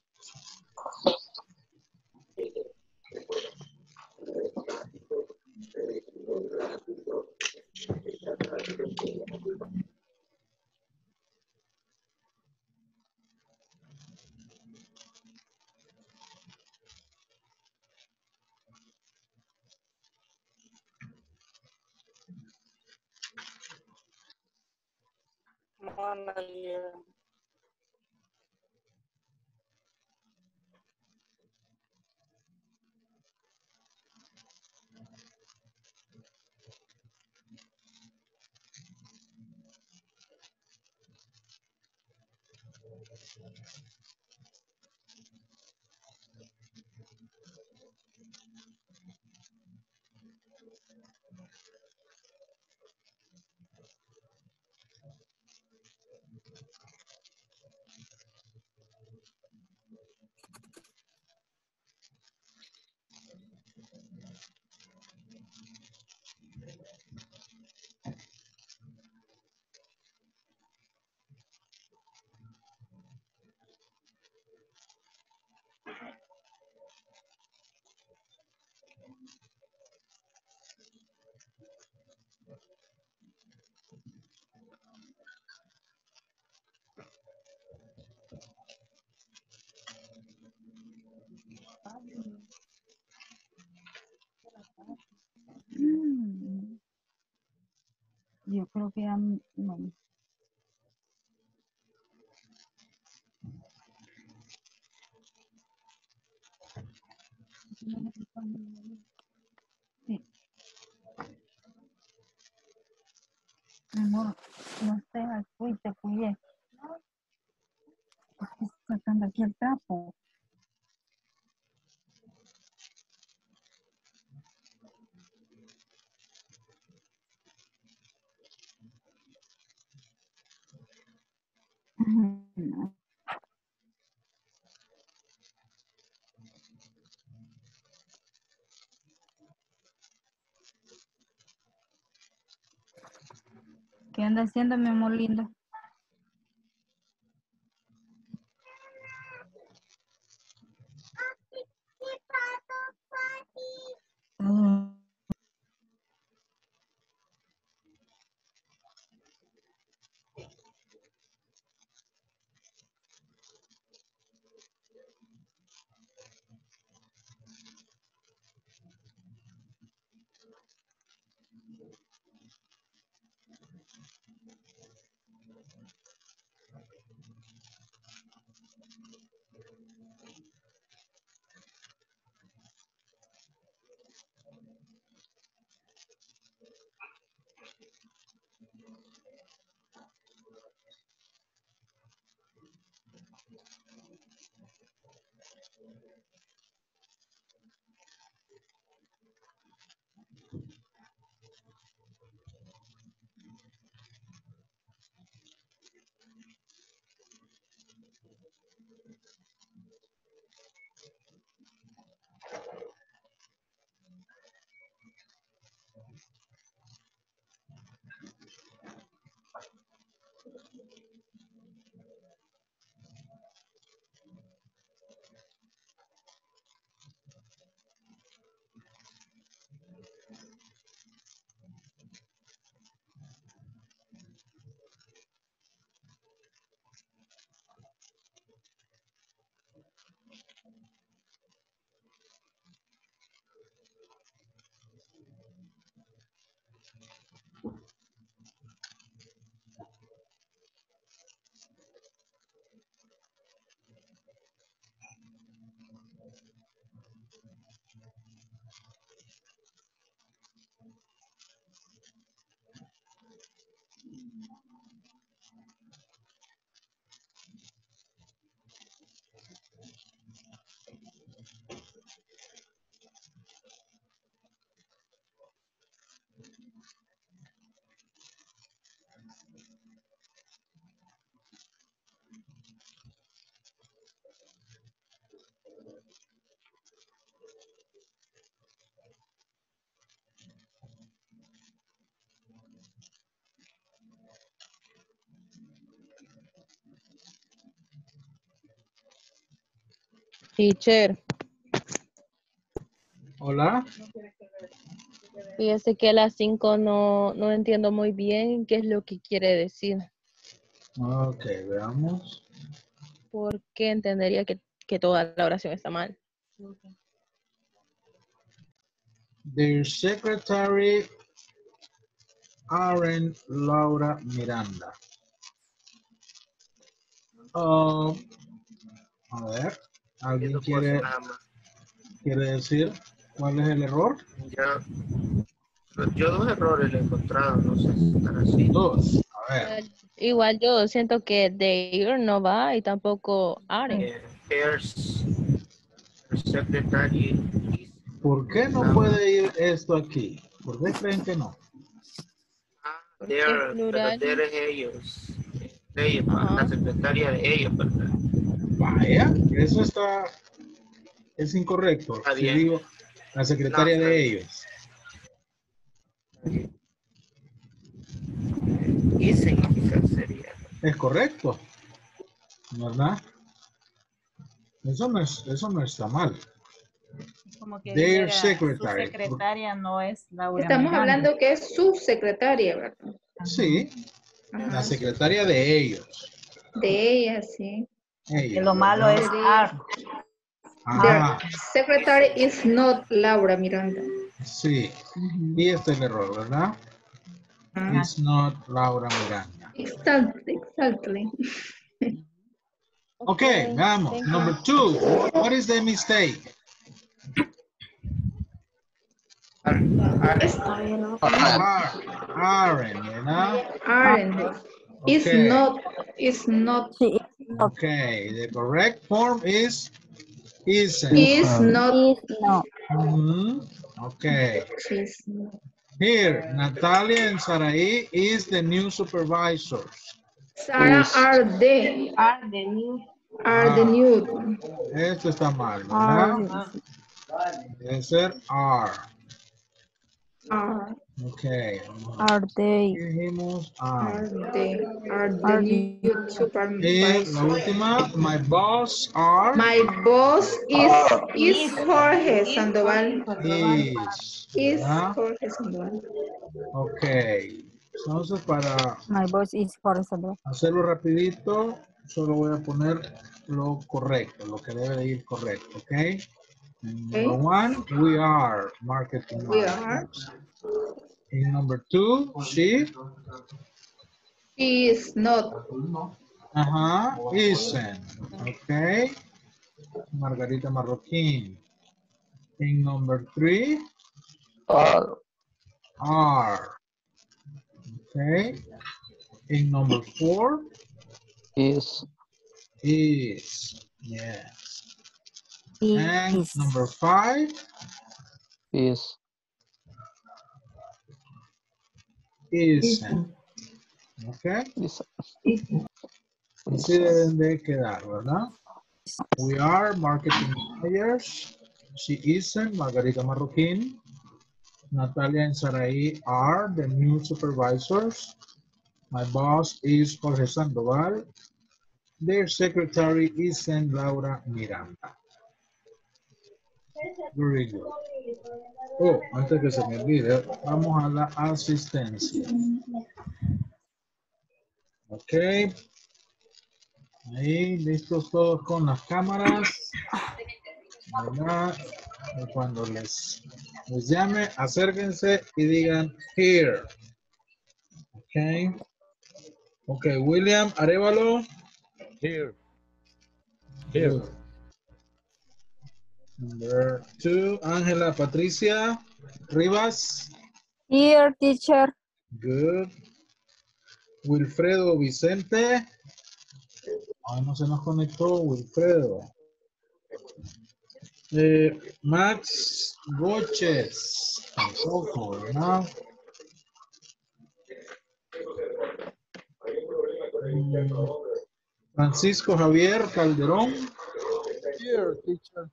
manager. Yo creo que ya no. Sí. Mi amor, no sé, fui, te cuidé. Estoy sacando aquí el trapo. No. ¿Qué anda haciendo, mi amor lindo? Mm. Teacher, Hola. fíjese que a las 5 no entiendo muy bien qué es lo que quiere decir. Ok, veamos. Porque entendería que toda la oración está mal. Their secretary, Aaron Laura Miranda. A ver, ¿alguien Dos cosas quiere nada más. decir cuál es el error? Yo dos errores le he encontrado, no sé si están así. Dos, a ver. Igual yo siento que their no va y tampoco are. Here's secretary. ¿Por qué no puede ir esto aquí? ¿Por qué creen que no? Pero there es ellos. Ellos, la secretaria de ellos, ¿verdad? Vaya, eso es incorrecto. Está Si bien. digo la secretaria No, de ellos. Dicen quizás sería. Es correcto, ¿verdad? Eso no está mal. Como que Their dijera, secretary. su secretaria no es Laura Estamos Miranda. hablando que es subsecretaria, ¿verdad? Sí, Ajá. la secretaria de ellos. De ella, sí. Ellos, Lo malo ¿verdad? es are. Ah, Their secretary is not Laura Miranda. sí. Y este es el error, ¿verdad? It's not Laura Miranda. Exactly. Okay, vamos. Number 2. What is the mistake? Aren't, ¿verdad? Aren't. Is not. Okay, the correct form is isn't. Is not. Okay. She's not. Here, Natalia and Sarai is the new supervisors. Sarah are the new. Esto está mal, ¿verdad? Debe ser are. Okay. Are they? Dijimos Are the new Y supervisors. la última, my boss are. My boss is Jorge Sandoval. Is ¿verdad? Jorge Sandoval. Ok. Entonces, para My boss is Jorge Sandoval. hacerlo rapidito, solo voy a poner lo correcto, lo que debe de ir correcto, ¿ok? Number 1, we are marketing managers. In number 2, she is not. Isn't. Okay. Margarita Marroquín. In number 3, are. Okay. In number 4, is. Yes. And number 5 is. Isn't. Okay. Así deben de quedar, ¿verdad? We are marketing managers. She isn't, Margarita Marroquín. Natalia and Sarai are the new supervisors. My boss is Jorge Sandoval. Their secretary isn't Laura Miranda. Very good. Oh, antes que se me olvide, vamos a la asistencia. Ok. Ahí, listos todos con las cámaras. ¿Verdad? Y cuando les llame, acérquense y digan here. Ok. Ok, William Arevalo. Here. Here. Number 2, Ángela Patricia Rivas. Here, teacher. Good. Wilfredo Vicente. Ay, no se nos conectó Wilfredo. Max Goches. Tampoco, ¿verdad? Francisco Javier Calderón. Here, teacher.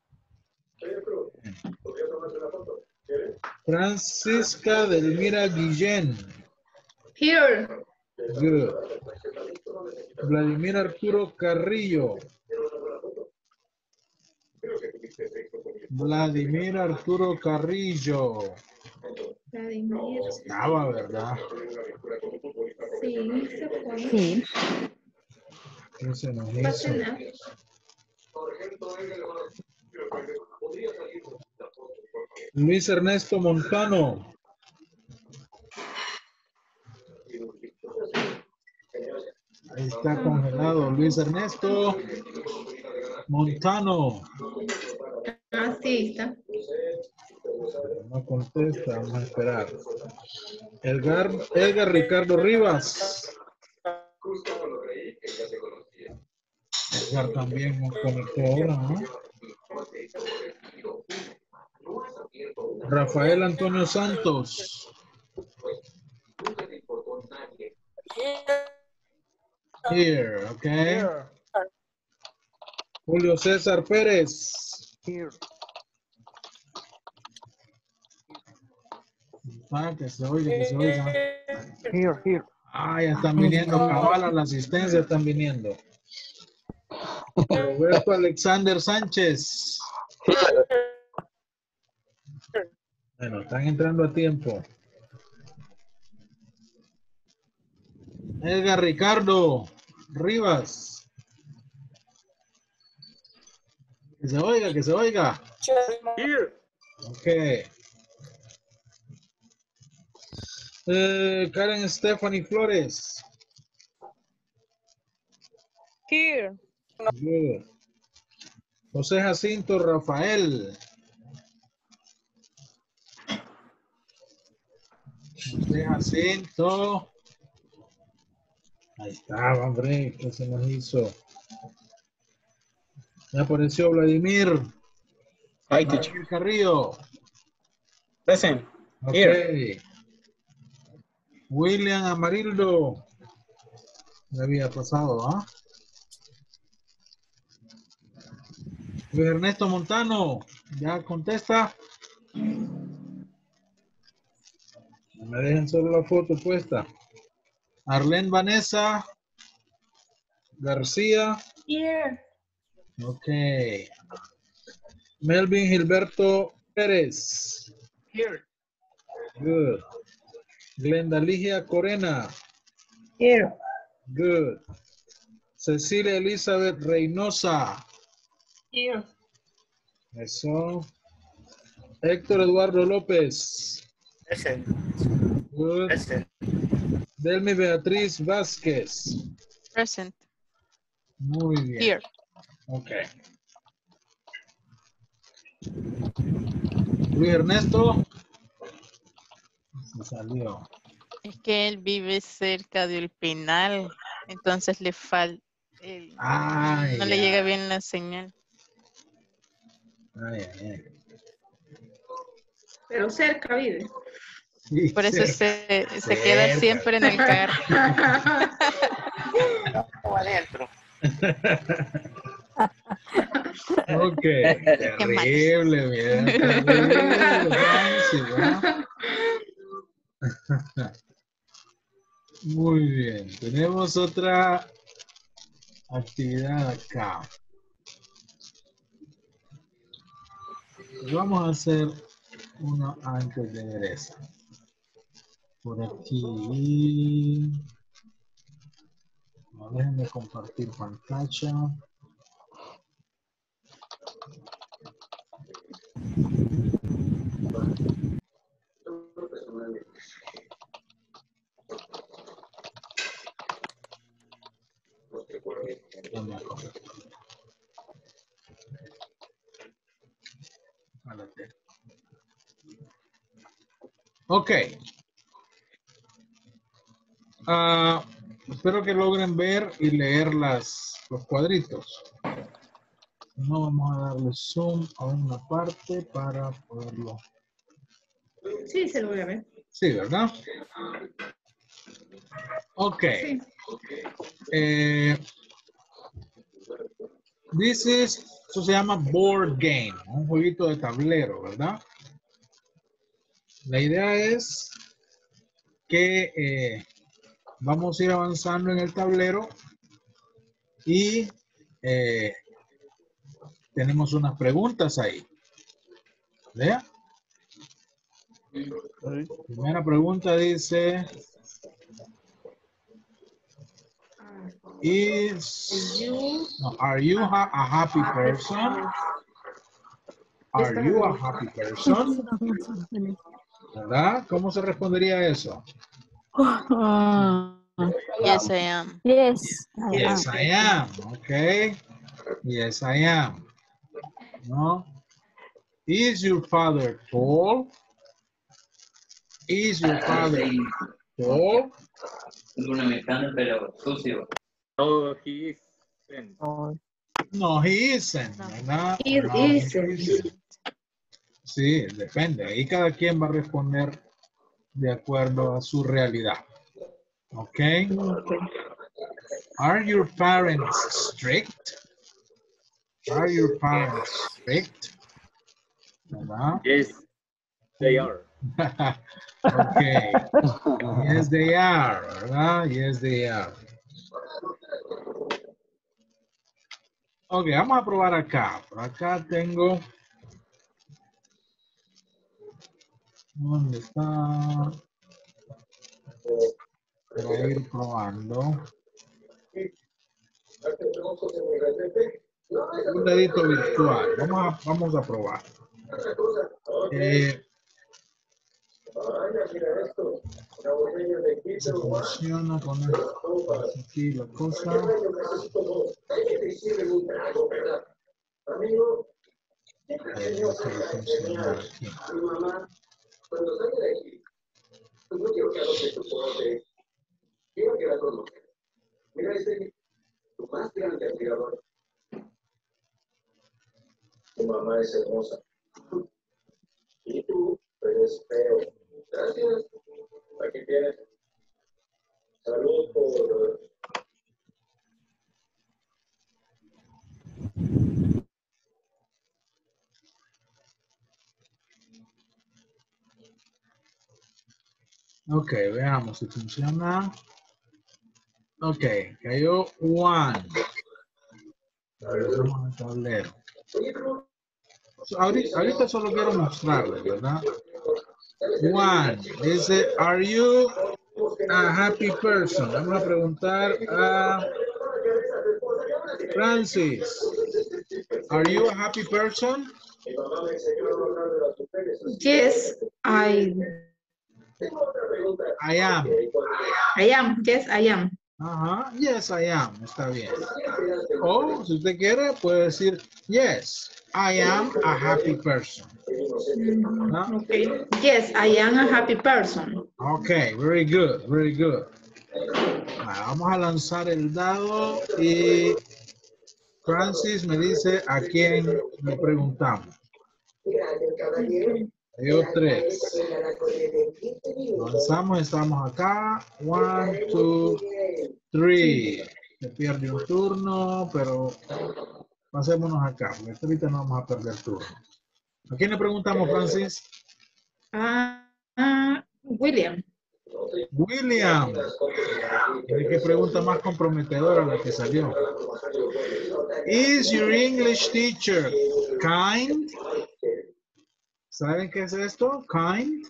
Francisca Delmira Guillén. Here. Good. Vladimir Arturo Carrillo. Vladimir Arturo Carrillo. Vladimir. Estaba, ¿verdad? Sí, se fue. Sí. ¿Qué se nos Pasa hizo? nada. Luis Ernesto Montano. Ahí está congelado Luis Ernesto Montano. Ah, sí, está. No contesta, vamos a esperar. Edgar Ricardo Rivas. Edgar también nos conectó ahora, ¿no? Rafael Antonio Santos. Here, okay. Here. Julio César Pérez. Here. Ah, que se oiga, que se oiga. Here, here. Ah, ya están viniendo, cabal, la asistencia están viniendo. Roberto Alexander Sánchez. Bueno, están entrando a tiempo. Edgar Ricardo Rivas. Que se oiga, que se oiga. Here. Ok. Karen Stephanie Flores. Here. Good. José Jacinto Rafael. José Jacinto. Ahí estaba, hombre, ¿qué se nos hizo? Ya apareció Vladimir. Hi, teacher. Carrillo. Present. Ok. Here. William Amarildo. Me había pasado, ¿ah? Luis Ernesto Montano. Ya contesta. No me dejen solo la foto puesta. Arlene Vanessa García. Here. Ok. Melvin Gilberto Pérez. Here. Good. Glenda Ligia Corena. Here. Good. Cecilia Elizabeth Reynosa. Here. Eso. Héctor Eduardo López. Present. Good. Present. Delmi Beatriz Vázquez. Present. Muy bien. Here. Ok. Luis Ernesto. Se salió. Es que él vive cerca del penal, entonces le falta, Ay, no le ay. llega bien la señal. Ay, ay, ay. Pero cerca vive. Sí, Por eso cerca. se queda Cerca. siempre en el carro. Estamos adentro. Ok, terrible, bien, terrible, Nancy, ¿verdad? Muy bien, tenemos otra actividad acá. Vamos a hacer una antes de ver esa. Por aquí. No, déjenme compartir pantalla. Ok. Espero que logren ver y leer los cuadritos. No vamos a darle zoom a una parte para poderlo. Sí, se lo voy a ver. Sí, ¿verdad? Ok. Sí. Esto se llama board game, un jueguito de tablero, ¿verdad? La idea es que vamos a ir avanzando en el tablero y tenemos unas preguntas ahí. ¿Vea? Primera pregunta dice: are you a happy person? Are you a happy person? ¿Verdad? ¿Cómo se respondería eso? Yes, I am. Yes, I am. Yes, I am. Okay. Yes, I am. No. Is your father tall? Is your father tall? No, he isn't. No, he isn't. ¿Verdad? It No, he isn't. isn't. Sí, depende. Ahí cada quien va a responder de acuerdo a su realidad. Okay. Are your parents strict? Are your parents strict? ¿Verdad? Yes, they are. Okay. Yes, they are. ¿Verdad? Yes, they are. Ok, vamos a probar acá. Por acá tengo... ¿Dónde está? Voy a ir probando. Un dedito virtual. Vamos a probar. Se funciona con aquí la cosa. No se va a funcionar aquí. Cuando salga de aquí, pues no quiero que hagas de tu poder. Quiero que la conozcas. Mira tu más grande admirador. Tu mamá es hermosa. Y tú eres feo. Gracias. Aquí tienes. Salud por... Ok, veamos si funciona. Ok, cayó one. Vamos al tablero. Ahorita solo quiero mostrarles, ¿verdad? One, dice, are you a happy person? Vamos a preguntar a Francis. Are you a happy person? Yes, I am. I am. Yes, I am. Ajá, yes, I am. Está bien. O, si usted quiere, puede decir, yes, I am a happy person. ¿No? Okay. Yes, I am a happy person. Okay, very good, very good. Vamos a lanzar el dado y Francis me dice a quién le preguntamos. Yo 3. Avanzamos, estamos acá. 1, 2, 3. Se pierde un turno, pero pasémonos acá. Porque ahorita no vamos a perder turno. ¿A quién le preguntamos, Francis? William. William. ¿Qué pregunta más comprometedora la que salió? Is your English teacher kind? ¿Saben qué es esto? Kind.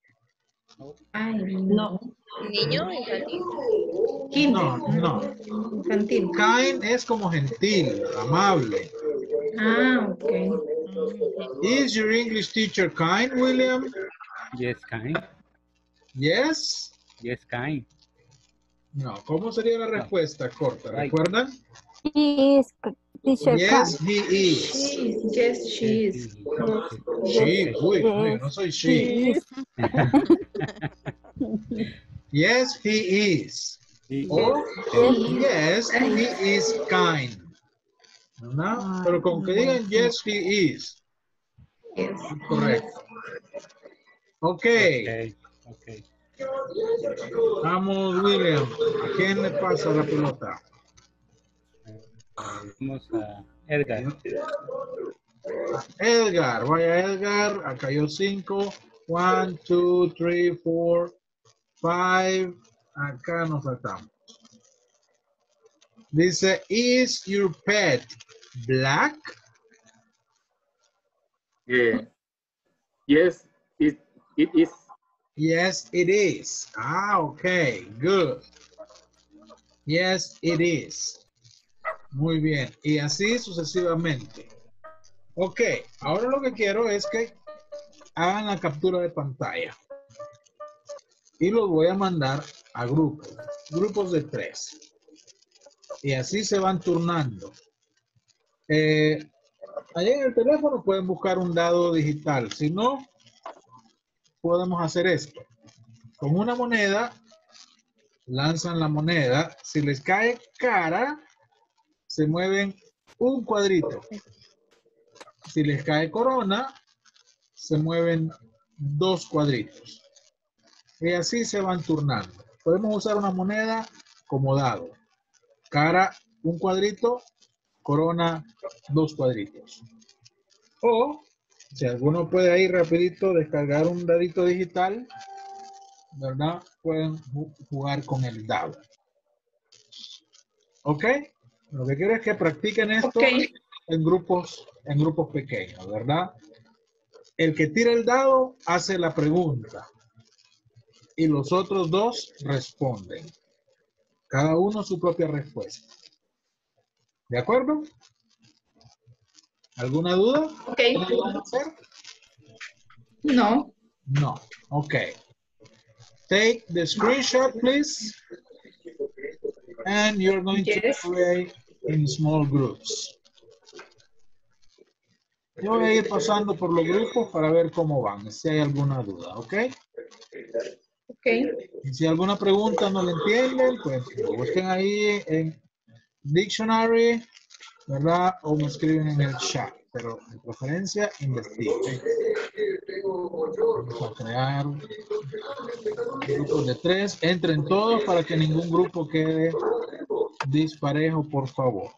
No. Niño infantil. No. Infantil. Kind es como gentil, amable. Okay. Is your English teacher kind, William? Yes, kind. Yes. Yes, kind. No, ¿cómo sería la respuesta corta? ¿Recuerdan? He is teacher Yes, kind. he is. Yes, she is. She, uy, no soy she. Yes, he is. Or, yes, he is kind. ¿No? Pero con que digan yes, he is. Yes. Correcto. Ok. Vamos, William. ¿A quién le pasa la pelota? Vamos a Edgar. Edgar, vaya Edgar. Acá cayó 5. 1, 2, 3, 4, 5. Acá nos saltamos. Dice, is your pet black? Yeah. Yes, it is. Yes, it is. Okay, good. Yes, it is. Muy bien. Y así sucesivamente. Ok, ahora lo que quiero es que hagan la captura de pantalla. Y los voy a mandar a grupos. grupos de 3. Y así se van turnando. Allá en el teléfono pueden buscar un dado digital. Si no, podemos hacer esto. Con una moneda, lanzan la moneda. Si les cae cara, se mueven un cuadrito. Si les cae corona, se mueven 2 cuadritos. Y así se van turnando. Podemos usar una moneda como dado. Cara, un cuadrito. Corona, 2 cuadritos. O, si alguno puede ahí rapidito descargar un dadito digital, ¿verdad? Pueden jugar con el dado. ¿Ok? Lo que quiero es que practiquen esto en grupos pequeños, ¿verdad? El que tira el dado hace la pregunta y los otros 2 responden. Cada uno su propia respuesta. ¿De acuerdo? ¿Alguna duda? Ok. ¿Cómo lo van a hacer? No. No. Ok. Take the screenshot, please. And you're going to play in small groups. Yo voy a ir pasando por los grupos para ver cómo van, si hay alguna duda, ¿ok? Ok. Y si alguna pregunta no la entienden, pues lo busquen ahí en Dictionary, ¿verdad? O me escriben en el chat, pero de preferencia investiguen. Vamos a crear grupos de 3. Entren todos para que ningún grupo quede disparejo, por favor.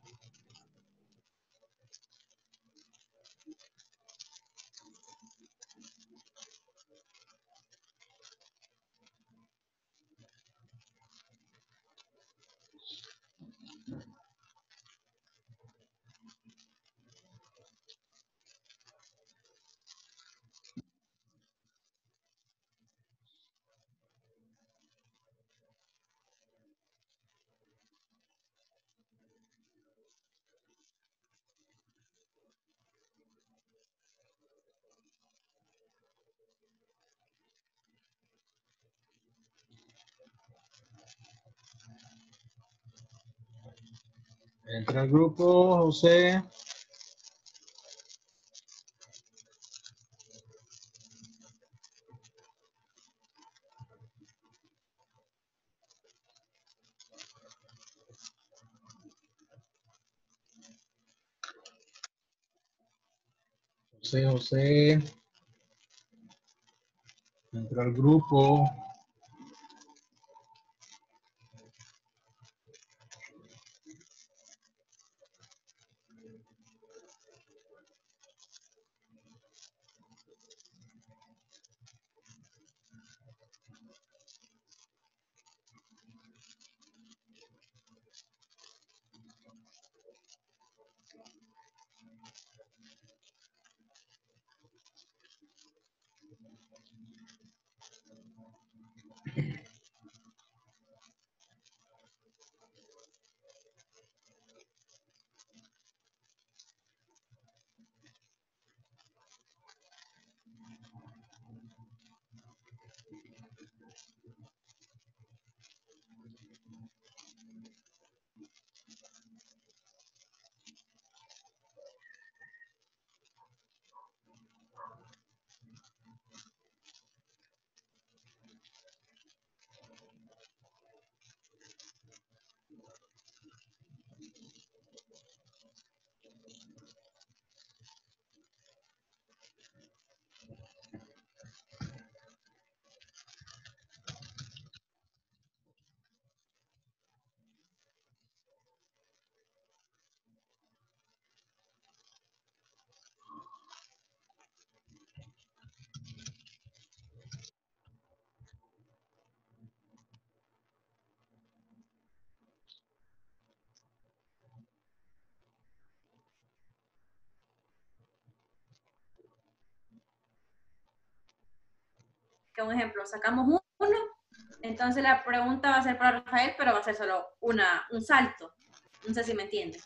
Entra al grupo, José. José. Entra al grupo. Que un ejemplo, sacamos uno, entonces la pregunta va a ser para Rafael, pero va a ser solo un salto. No sé si me entiendes.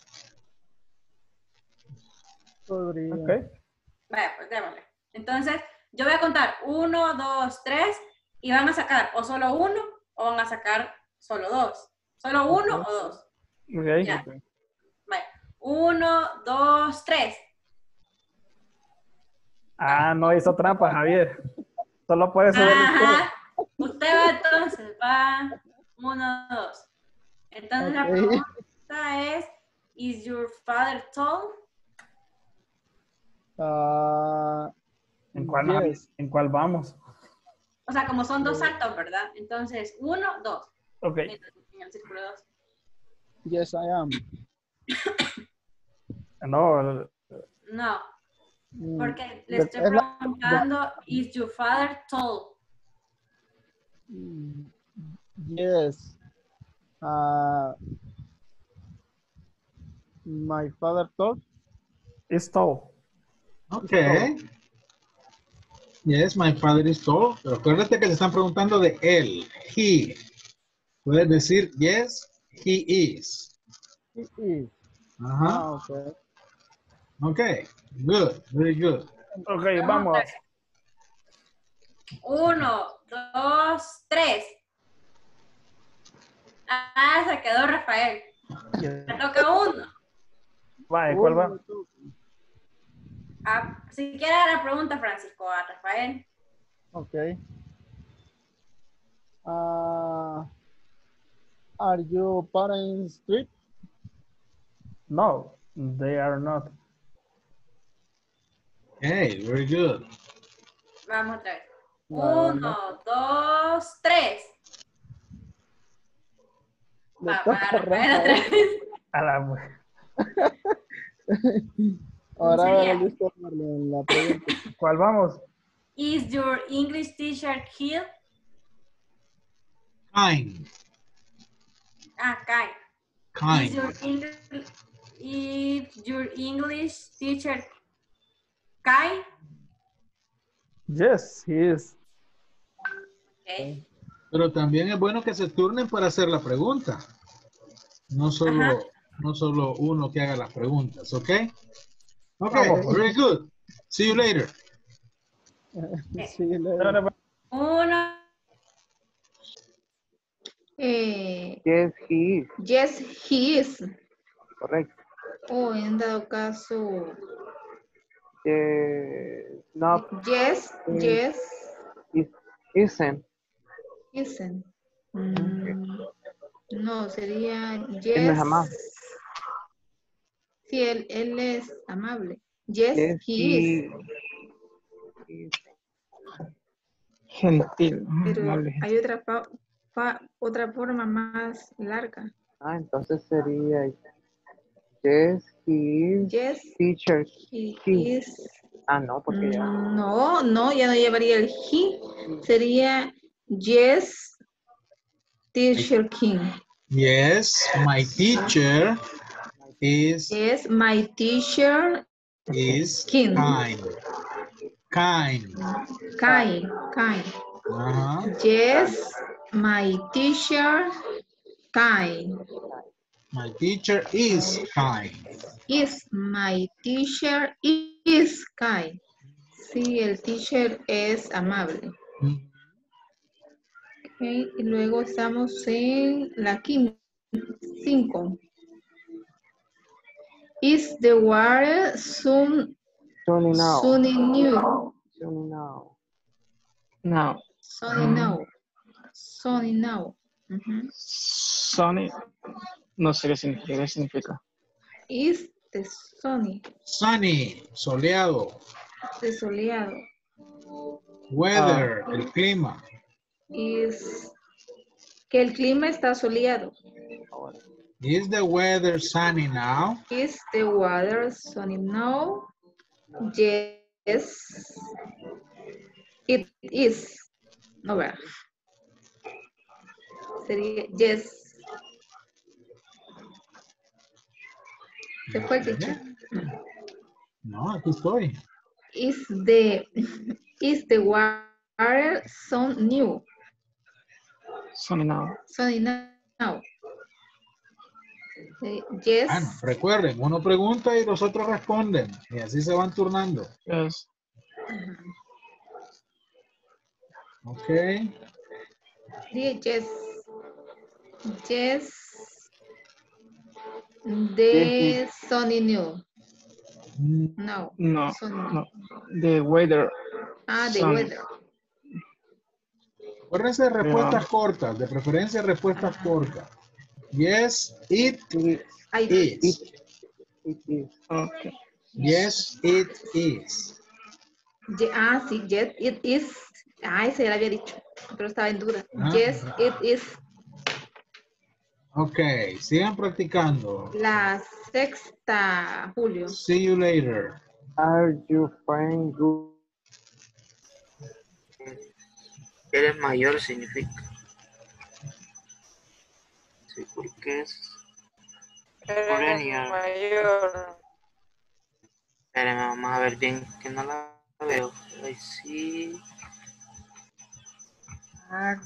Podría. Ok. Vaya, pues démosle. Entonces, yo voy a contar 1, 2, 3 y van a sacar o solo uno o van a sacar solo dos. Solo uno o dos. Ok. Ya. Vale. 1, 2, 3. Ah, no hizo trampa, Javier. Solo puede subir Ajá. Usted va entonces, va 1, 2. Entonces la pregunta es, ¿is your father tall? ¿En cuál, Javier? Yes. ¿En cuál vamos? O sea, como son dos saltos, ¿verdad? Entonces, 1, 2. Ok. En el círculo 2. Yes, I am. No, No, porque le Pero estoy es la- preguntando, ¿is your father tall? Yes. My father taught. it's tall. Okay. Yes, my father is tall. Pero acuérdate que te están preguntando de él. He. Puedes decir, yes, he is. He is. Ajá. Okay. Okay. Good. Very good. Ok, vamos. 1, 2, 3. Ah, se quedó Rafael. Me toca uno. Vale, ¿cuál va? Ah, si quiere la pregunta, Francisco, a Rafael. Okay. Are your parents strict? No, they are not. Hey, very good. Vamos otra vez. Bueno. 1, 2, 3. Le Va, toca para a Rafael otra Rafael. vez. A la mujer. Ahora Sería, listo para la pregunta. ¿Cuál vamos? ¿is your English teacher here? Kind. Ah, Kai. Kind. Is your English teacher Kai? Yes, he is. Okay. Pero también es bueno que se turnen para hacer la pregunta. No solo uno que haga las preguntas, ¿ok? Okay, very good. See you later. Sí, le- 1, Yes, he is. Yes, he is. Correcto. O en dado caso, No, yes, yes, isn't. isn't. No, sería Él no yes. es amable. Sí, él es amable. Yes, Yes, he is. Gentil. Pero amable. hay otra forma más larga. Ah, entonces sería yes, he is. Yes, Teacher. he He. is. Ah, no, porque ya. No, ya no llevaría el he. Sería yes, teacher King. Yes, my teacher is Yes, my teacher King. kind. Kind. Kind. Uh-huh. Yes, my teacher kind. My teacher is kind. Is my teacher is kind. Sí, el teacher es amable. Okay, y luego estamos en la 5. Is the water Sunny now. sunny new? Sunny now. No. Sunny now. Sunny now. Sunny. No sé qué significa. Is the sunny. Sunny, soleado. De soleado. Weather, el clima. Is que el clima está soleado. Is the weather sunny now? Is the weather sunny now? Yes. It is. No, ¿verdad? Sería yes. Se fue el teacher. No, aquí estoy. Is the water sun new? Sunny now. Sunny now. Yes. Bueno, recuerden, uno pregunta y los otros responden. Y así se van turnando. Yes. Ok. Yes. Yes. The sunny new. No. No, Sunny. no. The weather. Ah, the Sun. weather. Acuérdense de respuestas cortas, de preferencia respuestas cortas. Yes, it is. It is. Okay. Yes, it is. Sí, yes, it is. Ese ya lo había dicho, pero estaba en duda. Ah. Yes, it is. Ok, sigan practicando. La sexta, Julio. See you later. Are you fine? Good. Eres mayor significa. Sí, porque es Eres millennial. mayor. Espérame, vamos a ver bien que no la veo. Ahí sí. Are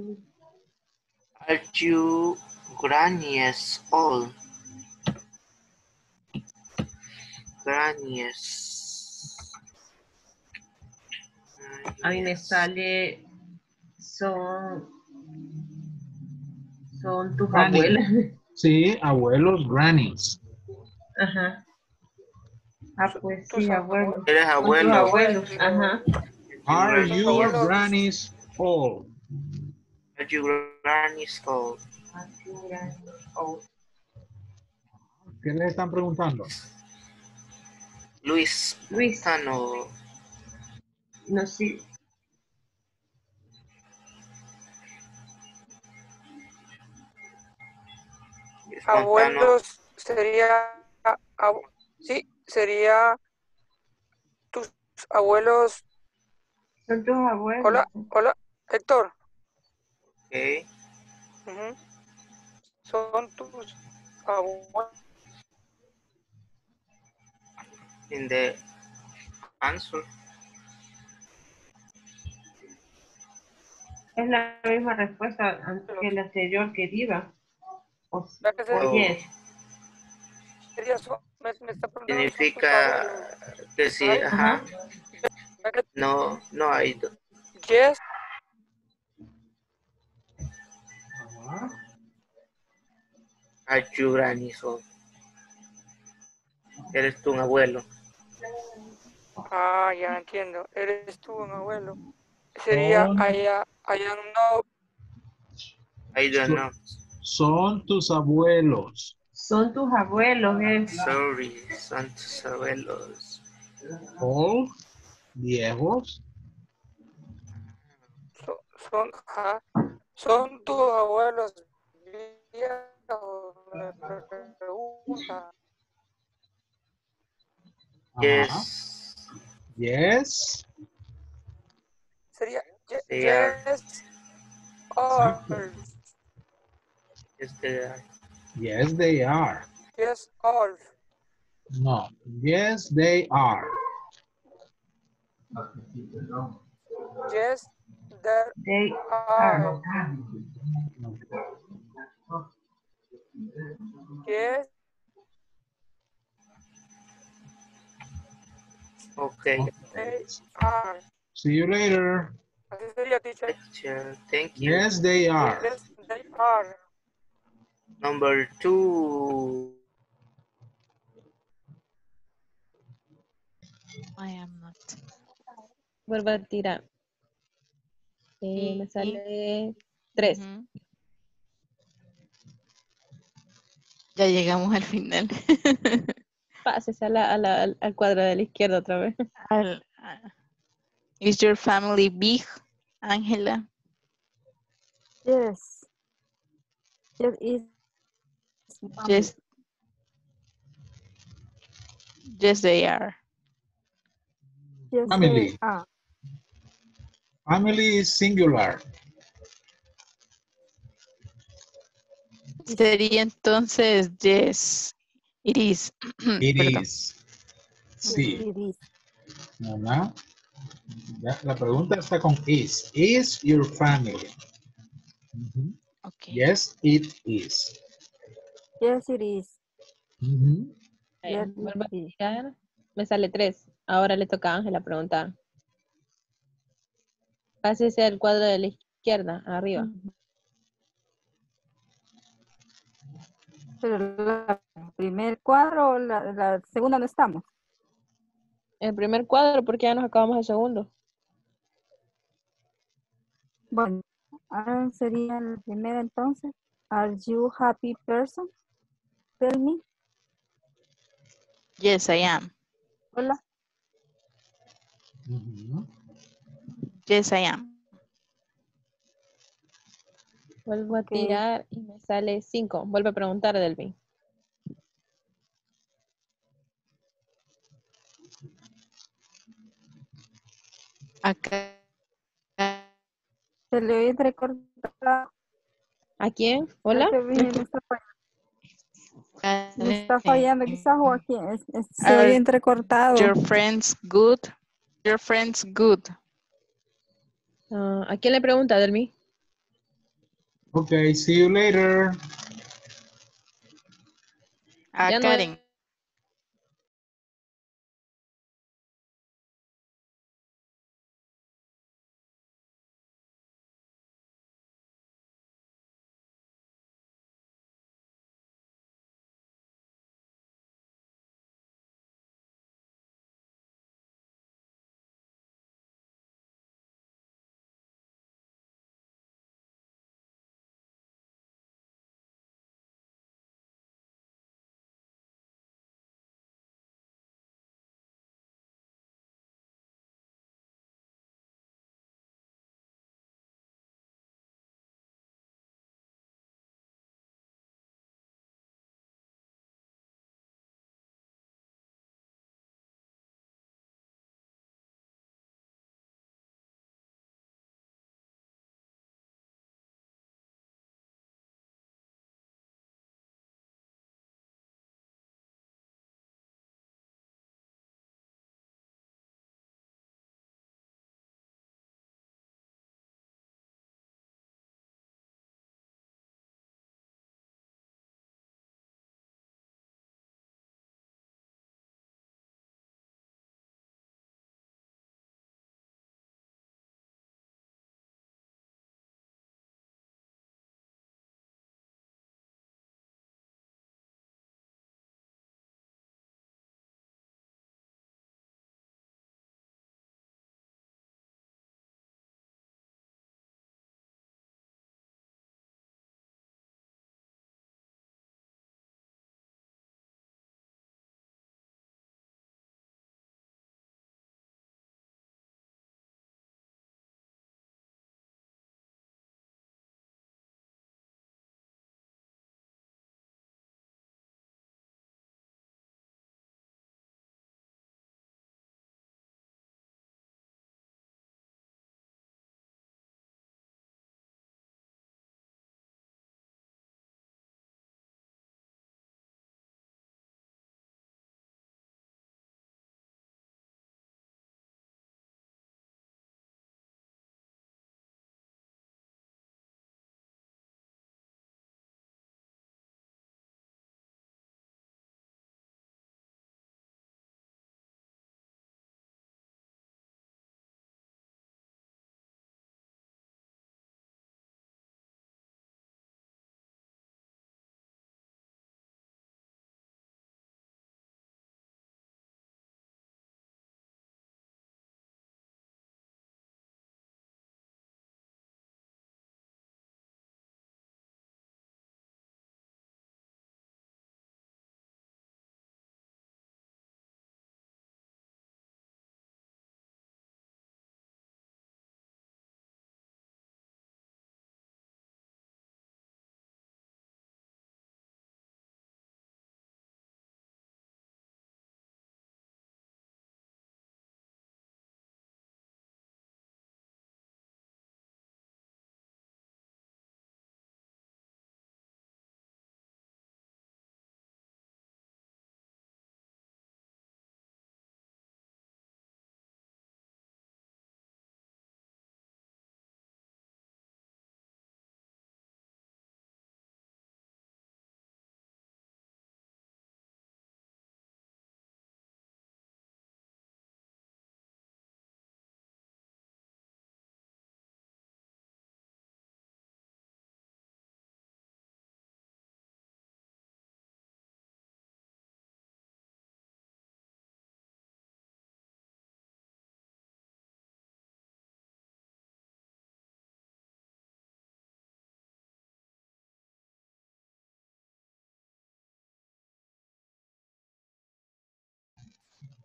you grannies old? Grannies. A mí me sale, son tus Granny. abuelas. Sí, abuelos, grannies. Ajá. Ah, pues sí, abuelos. Eres Son tus abuelo. abuelos. Ajá. Are your Abuelos. grannies old? Are you grannies old? ¿Qué les están preguntando? Luis. Tano. No sé. Abuelos sería, sí, sería tus abuelos. Son tus abuelos. Hola, Héctor. Okay. Ujú. Son tus abuelos. In the answer. Es la misma respuesta que la anterior que diga. O sería- yes. Sería me está preguntando Significa que sí, ajá. No, no hay. Yes. Are you grannies old? Eres tu abuelo. Ah, ya entiendo. Eres tú un abuelo. Sería I am no. I don't know. Son tus abuelos. Son tus abuelos. Sorry, son tus abuelos. Old, viejos. Son tus abuelos viejos, me pregunta. Yes. Yes. Sería They are. yes or Yes, they are. Yes, they are. yes or. No. Yes, they are. Yes, they are. Yes. Okay. They are. See you later. Así sería, teacher. Thank you. Yes, they are. Yes, they are. Number 2. I am not. Vuelvo a tirar. Me sale 3. Ya llegamos al final. Pases al cuadro de la izquierda otra vez. Is your family big, Ángela? Yes. Yes, is Yes, they are. yes, Family. they are. Family is singular. Sería entonces, yes, it is. It Perdón. is. Sí. It is. ¿Verdad? Ya, la pregunta está con is. Is your family? Okay. Yes, it is. Yes, it is. Yes, Vuelvo a it is. tirar. Me sale 3. Ahora le toca a Ángela preguntar. Pásese al cuadro de la izquierda, arriba. Pero la primer cuadro, la segunda no estamos. El primer cuadro, porque ya nos acabamos el segundo. Bueno, ahora sería la primera entonces. Are you happy person? Tell me. Yes, I am. Hola. Yes, I am. Vuelvo a tirar y me sale 5. Vuelve a preguntar, Delvin. Acá. Se le oye entrecortado. ¿A quién? Creo ¿Hola? que me está fallando quizás o aquí. Se oye Are entrecortado. your friends good? Your friends good. ¿A quién le pregunta, Delmi? Okay, see you later. A Ya no Karen.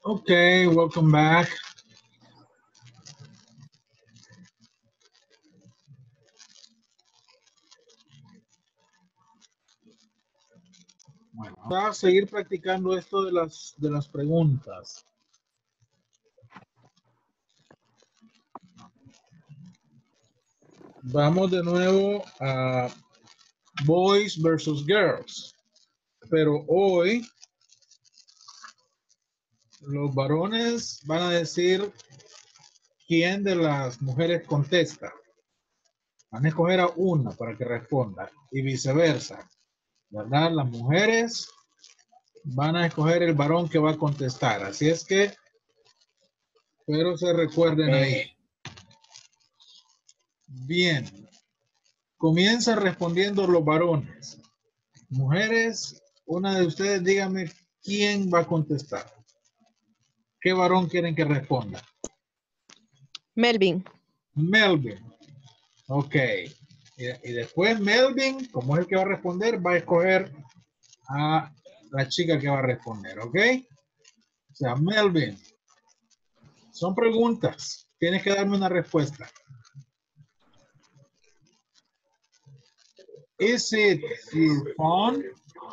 Okay, welcome back. Bueno, vamos a seguir practicando esto de las preguntas. Vamos de nuevo a boys versus girls. Pero hoy los varones van a decir quién de las mujeres contesta. Van a escoger a una para que responda y viceversa. ¿Verdad? Las mujeres van a escoger el varón que va a contestar. Así es que, pero se recuerden ahí. Bien. Comienza respondiendo los varones. Mujeres, una de ustedes dígame quién va a contestar. ¿Qué varón quieren que responda? Melvin. Melvin. Ok. Y después Melvin, como es el que va a responder, va a escoger a la chica que va a responder, ¿ok? O sea, Melvin. Son preguntas. Tienes que darme una respuesta. Is it your phone?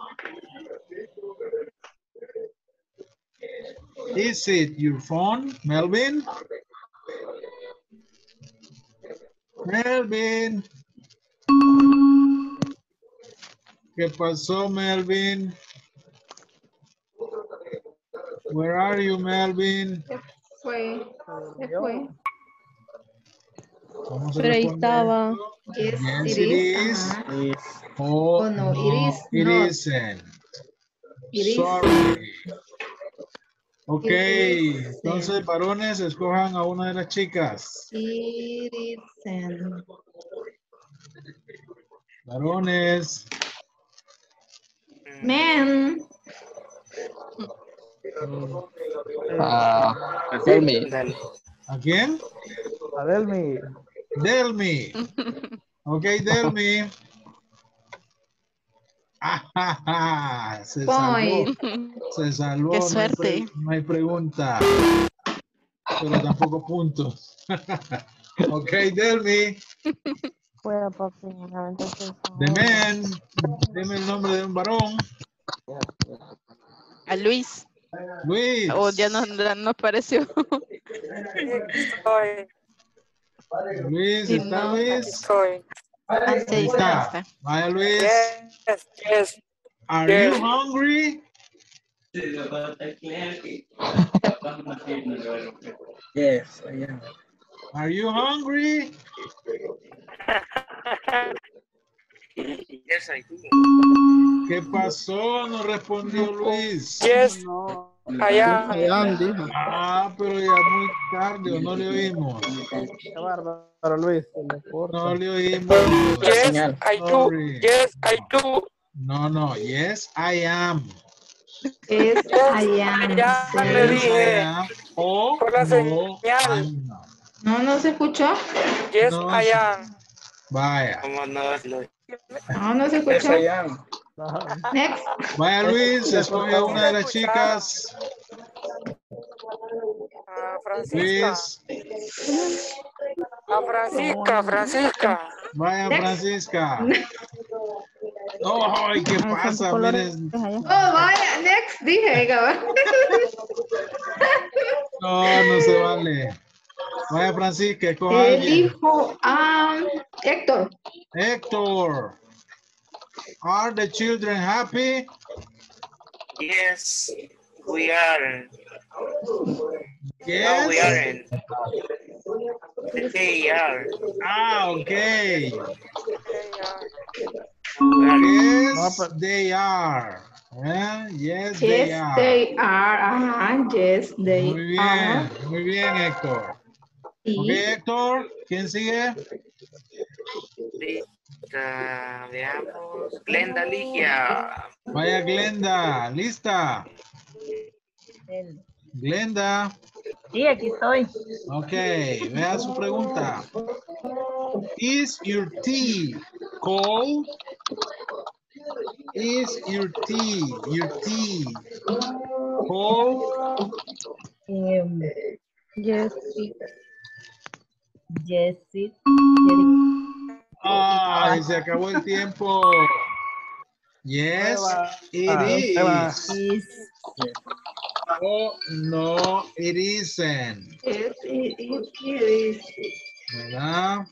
Is it your phone, Melvin? Melvin. ¿Qué pasó, Melvin? Where are you, Melvin? Se fue. ¿Cómo se Pero ahí responde? estaba. Yes, Yes, it it is. is. Ajá. Oh, no, it is it not. isn't. It is. Sorry. Ok, It isn't. entonces varones, escojan a una de las chicas. It isn't. Varones. Man. Tell me. ¿A quién? A Delmi. Delmi. Ok, Delmi. Se salvó. Point. Se salvó. Qué No hay suerte. no hay pregunta. Pero tampoco puntos. Ok, Delmi. Fuera, papi. Entonces, The man. Dime el nombre de un varón. A Luis. Luis. O ya nos pareció. Estoy. Luis, Sí, ¿está no. Luis? Estoy. Ah, sí, Ahí está. está. Vaya Luis. Yes, yes. Are Yes. you hungry? Yes, I am. Are you hungry? Yes, I do. ¿Qué pasó? No respondió Luis. Yes, Yes, I I am. am, dijo. Ah, pero ya muy tarde, ¿o no le oímos? Qué bárbaro, Luis. Se le corta. No le oímos. Yes, señal. I do. Sorry. Yes, I do. No. Yes, I am. Yes, I am. Ya le Yes, I dije. am. O Por la no, señal. I'm not. No se escuchó. Yes, No, I am. vaya. ¿Cómo no? No se Yes, escuchó. I am. Next. Vaya Luis, escoge a una de las chicas. A Francisca. Luis. A Francisca. Vaya Next. Francisca. Ay, ¿qué pasa? Miren. Oh, vaya, next, dije, cabrón. No se vale. Vaya Francisca, escoja a alguien. Dijo Héctor. Héctor. Are the children happy? Yes, we are. Yes. No, we aren't. They are. Okay. We Yes, they are. Yes, they Yes, are. they are. Ajá, yes, they Muy are. bien, muy bien, Héctor. Sí. Ok, Héctor, ¿quién sigue? Veamos. Glenda Ligia. Vaya Glenda, ¿lista? Glenda. Sí, aquí estoy. Ok, vea su pregunta. Is your tea cold? Is your tea cold? Yes. Yes, it. Ay, se acabó el tiempo. Yes, it is. Oh, no, it isn't. Yes, it is. ¿Verdad?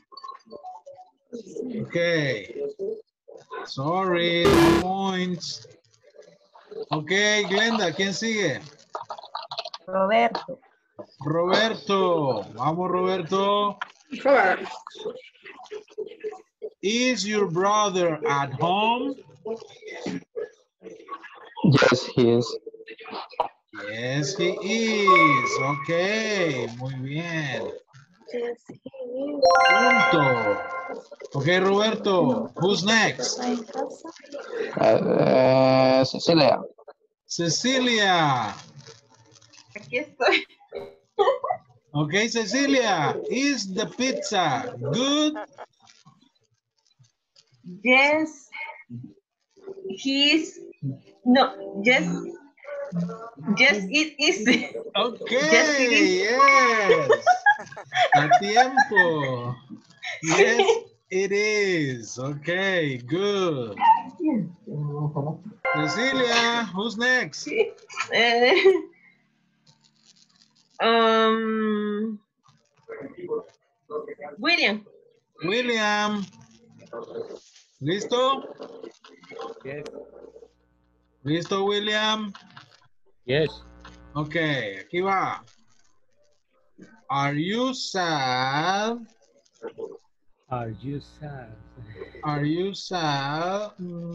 Okay. Sorry, no points. Okay, Glenda, ¿quién sigue? Roberto. Roberto. Vamos, Roberto. Robert. Is your brother at home? Yes, he is. Yes, he is. Okay, muy bien. Yes, he is. Punto. Okay, Roberto. Who's next? Cecilia. Cecilia. Aquí estoy. Okay, Cecilia. Is the pizza good? Yes. He's no. Yes. Yes, it is. Okay. Yes, it is. Yes. A tiempo. Yes, it is. Okay, good. Cecilia, who's next? William. William. ¿Listo? Yes. ¿Listo, William? Yes. Okay, aquí va. Are you sad? Are you sad? Are you sad?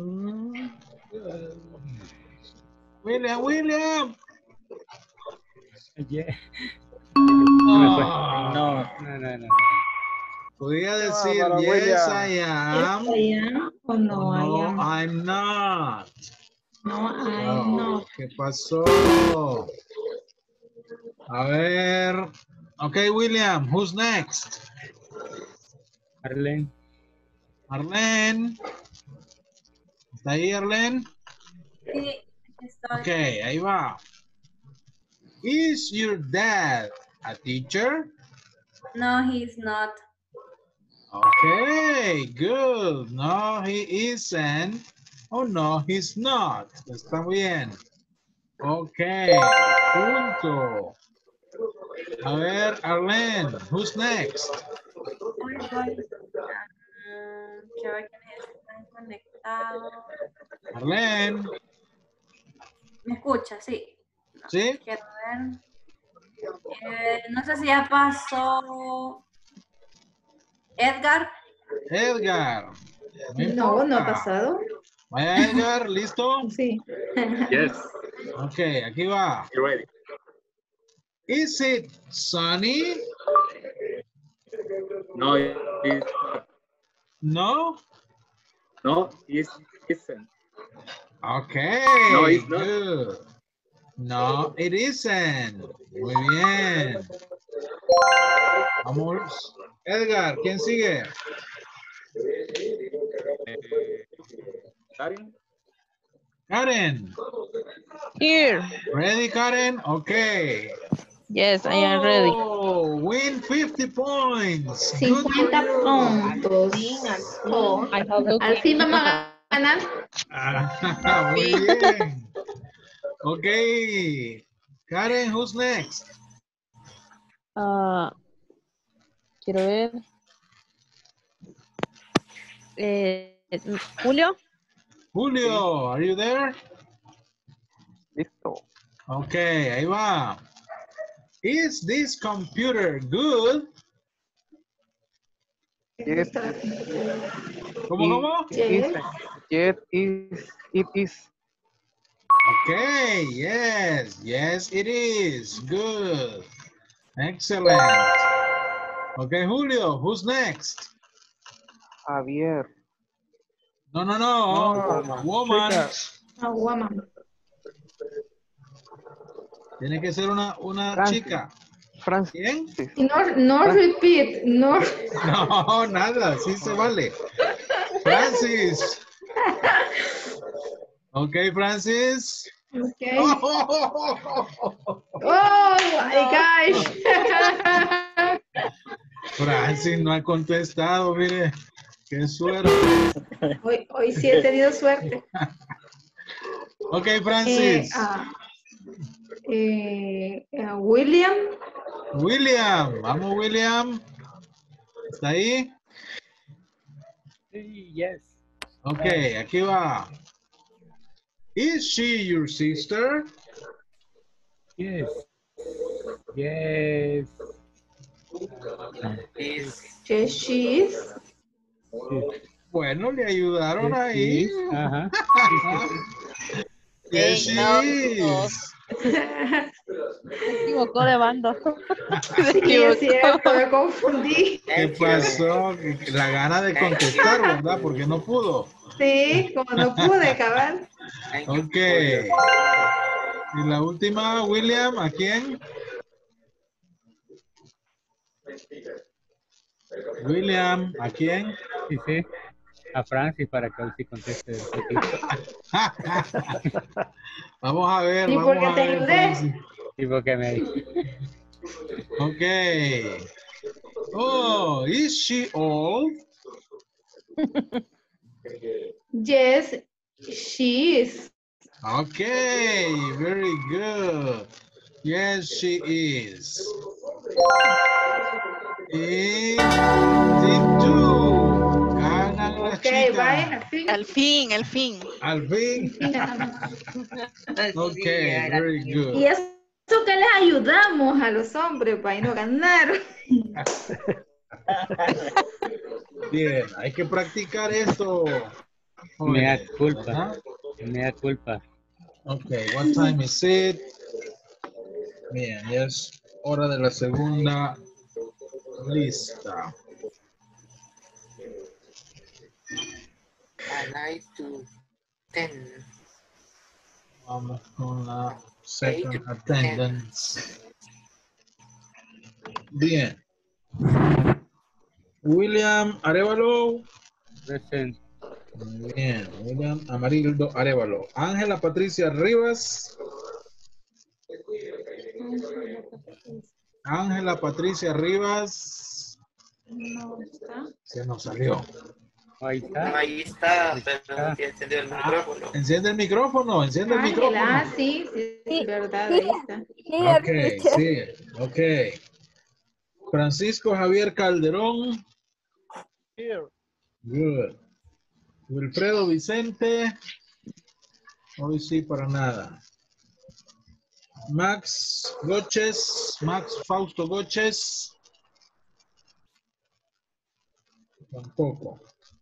William. Yeah. Oh. No. Podría decir, bárbaro, yes, William. I am. Yes, I am. O no, I No, am. I'm not. No, I'm not. ¿Qué pasó? A ver. Okay, William, who's next? Arlene. Arlene. ¿Está ahí, Arlene? Sí, estoy. Ok, ahí va. Is your dad a teacher? No, he's not. Okay, good. No, he isn't. Oh, no, he's not. Está bien. Okay, punto. A ver, Arlene, who's next? Quiero ver quiénes están conectados. Arlene, ¿Me escucha? Sí. ¿sí? Quiero ver. No sé si ya pasó. Edgar. Edgar. No, no ha pasado. Vaya, Edgar, ¿listo? Sí. Yes. Ok, aquí va. You ready? Is it sunny? No, it's not. No? No, it isn't. Okay. No, it's not. Good. No, it isn't. Muy bien. Vamos. Edgar, ¿quién sigue? Karen? Karen. Here. Ready, Karen? Okay. Yes, I am ready. Oh, win 50 points. 50 puntos. Oh, al fin vamos a ganar. Muy bien. Okay. Karen, who's next? Quiero ver. Julio. Julio, are you there? Listo. Okay, ahí va. Is this computer good? Yes. ¿Cómo? Yes, it is. Okay, yes, it is. Good. Excellent. Okay, Julio, who's next? Javier. No. Woman. A woman. Tiene que ser una Francis. chica. Francis. ¿Quién? No repeat. No. No, nada, sí se vale. Francis. Okay, Francis. Okay. Oh, Oh, my gosh. Francis no ha contestado, mire. Qué suerte. Hoy sí he tenido suerte. Ok, Francis. William. William. Vamos, William. ¿Está ahí? Yes. Ok, aquí va. Is she your sister? Yes. Yes. Yes, she is. Bueno, le ayudaron ahí. Ajá. Yes, she is. Se equivocó de bando. Sí, es cierto, me confundí. ¿Qué pasó? La gana de contestar, ¿verdad? Porque no pudo. Sí, como no pude acabar. Ok. Y la última, William, ¿a quién? William, ¿a quién? Sí, sí. A Francis para que él sí conteste. Vamos a ver. ¿Y vamos por qué a te ver, ayudé? Francis. Sí, porque me Ok. Oh, is she old? Yes, she is. Okay, very good. Yes, she is. Y team 2. Ganan las Ok, chicas. vaya, Al fin, al fin. Al fin. Ok, very good. Y eso que les ayudamos a los hombres para no ganar. Bien, hay que practicar esto. me da jóvenes, culpa. ¿verdad? Me da culpa. Ok, what time is it? Bien, ya es hora de la segunda lista. I like to 10. Vamos con la second attendance. Bien. William Arevalo. Present. Muy bien. William Amarildo Arevalo. Ángela Patricia Rivas. Ángela Patricia Rivas. No está. Se nos salió. Ahí está. Ahí está, pero no encendió el micrófono. Enciende el micrófono, enciende el Ángela, micrófono. sí, es verdad, ahí está. Ok, sí, ok. Francisco Javier Calderón. Here. Good. Wilfredo Vicente. Hoy sí para nada. Max Goches. Max Fausto Goches. Tampoco.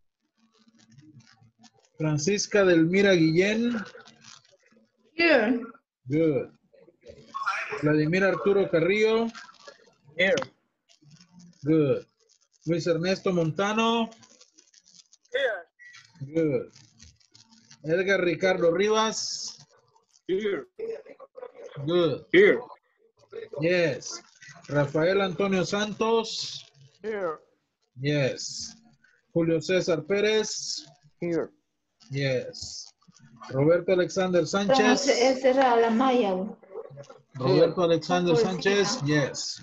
Francisca Delmira Guillén. Here. Good. Vladimir Arturo Carrillo. Here. Good. Luis Ernesto Montano. Here. Good. Edgar Ricardo Rivas. Here. Good. Here. Yes. Rafael Antonio Santos. Here. Yes. Julio César Pérez. Here. Yes. Roberto Alexander Pero Sánchez. esa era la maya. Güey. Roberto Alexander Sánchez. Yes.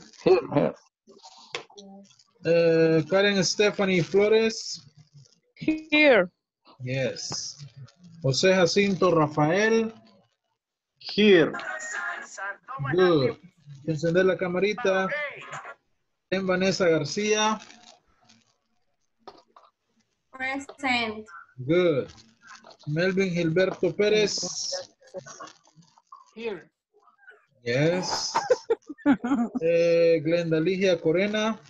Karen Stephanie Flores. Here. Yes. José Jacinto Rafael. Here. Good. Encender la camarita. En Vanessa García. Present. Good. Melvin Gilberto Pérez. Here. Yes. Glenda Ligia Corena.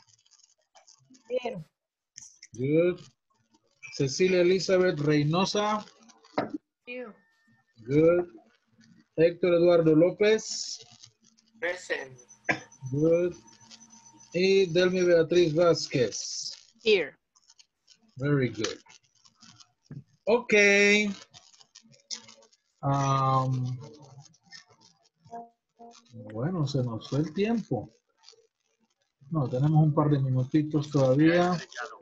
Here. Good. Cecilia Elizabeth Reynosa. Here. Good. Héctor Eduardo López. Present. Good. Y Delmi Beatriz Vázquez. Here. Very good. Okay. Bueno, se nos fue el tiempo. No, tenemos un par de minutitos todavía.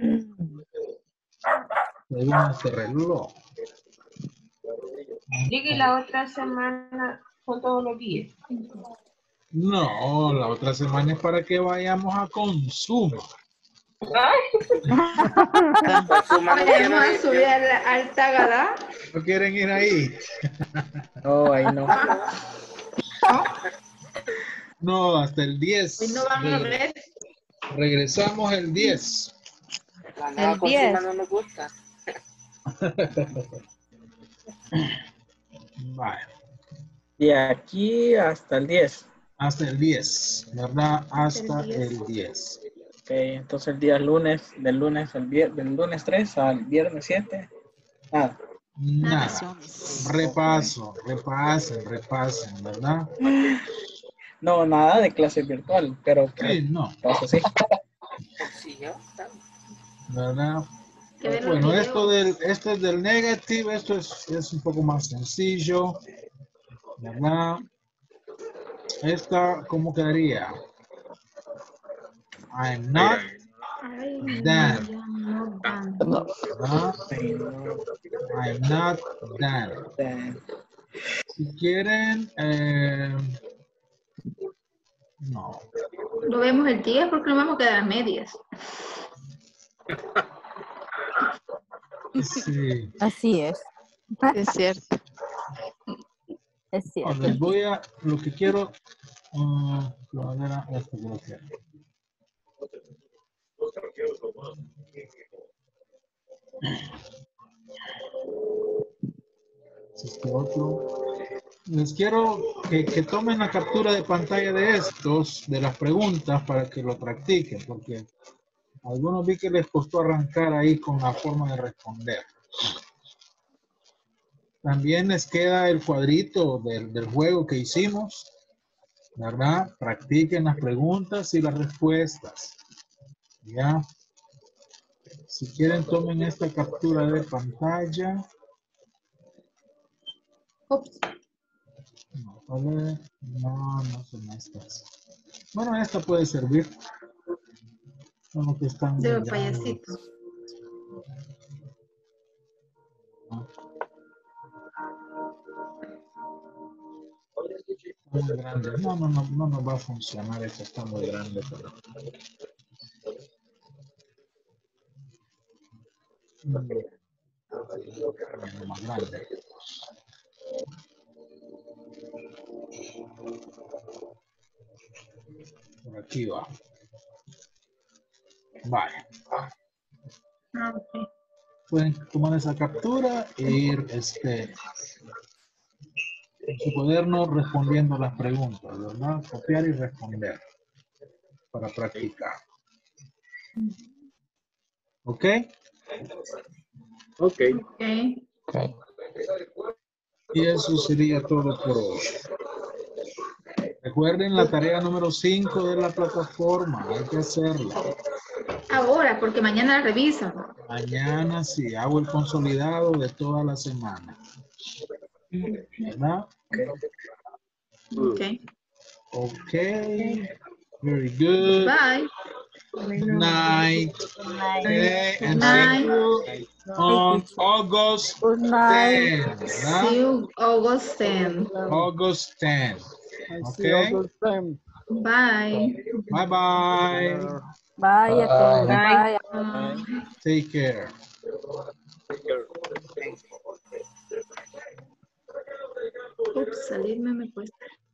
Ahí viene este reloj. Diga, y la otra semana son todos los días. No, la otra semana es para que vayamos a consumo. Vayamos a subir al Tagadá. ¿No quieren ir ahí? No, ahí no. No, hasta el 10. Hoy no van a ver. Regresamos el 10. La nueva El consigna 10. no me gusta. Vale. De aquí hasta el 10. Hasta el 10, ¿verdad? Hasta el 10. Ok, entonces el día lunes, del lunes 3 al viernes 7. Nada. Nada. Repasen, ¿verdad? No, nada de clase virtual, pero Sí, no. pasa así. ¿Verdad? Que ver los Bueno, videos. esto es del negativo, esto es un poco más sencillo, ¿verdad? Esta, ¿cómo quedaría? I'm not Ay, done. no dan. ¿verdad? I'm not done. Si quieren, no. Lo vemos el 10 porque nos vamos a quedar a medias. Sí. Así es. Es cierto. Es cierto. Les voy a, lo que quiero, esto que lo quiero. Este otro. Les quiero que tomen la captura de pantalla de estos, de las preguntas, para que lo practiquen, porque a algunos vi que les costó arrancar ahí con la forma de responder. También les queda el cuadrito del juego que hicimos, ¿verdad? Practiquen las preguntas y las respuestas. ¿Ya? Si quieren, tomen esta captura de pantalla. Ups. No, ¿vale? No son estas. Bueno, esta puede servir. Son los que están De muy los grandes. payasitos. Muy grande. No nos va a funcionar, esto está muy grande. Pero... más grande. Por aquí va. Vale. Ok. Pueden tomar esa captura e ir en su cuaderno respondiendo las preguntas, ¿verdad? Copiar y responder para practicar. ¿Ok? Ok. Ok. Y eso sería todo por hoy. Recuerden la tarea número 5 de la plataforma. Hay que hacerla. Ahora, porque mañana la revisan. Mañana sí, hago el consolidado de toda la semana. ¿Verdad? Ok. Ok. Very good. Bye. Good night. Okay, and Night. see you on August 10. ¿verdad? See you August 10. August 10. See Okay. August 10. Bye. Bye bye. Bye a todos. Bye. Bye. Take care. Ups, salirme me cuesta.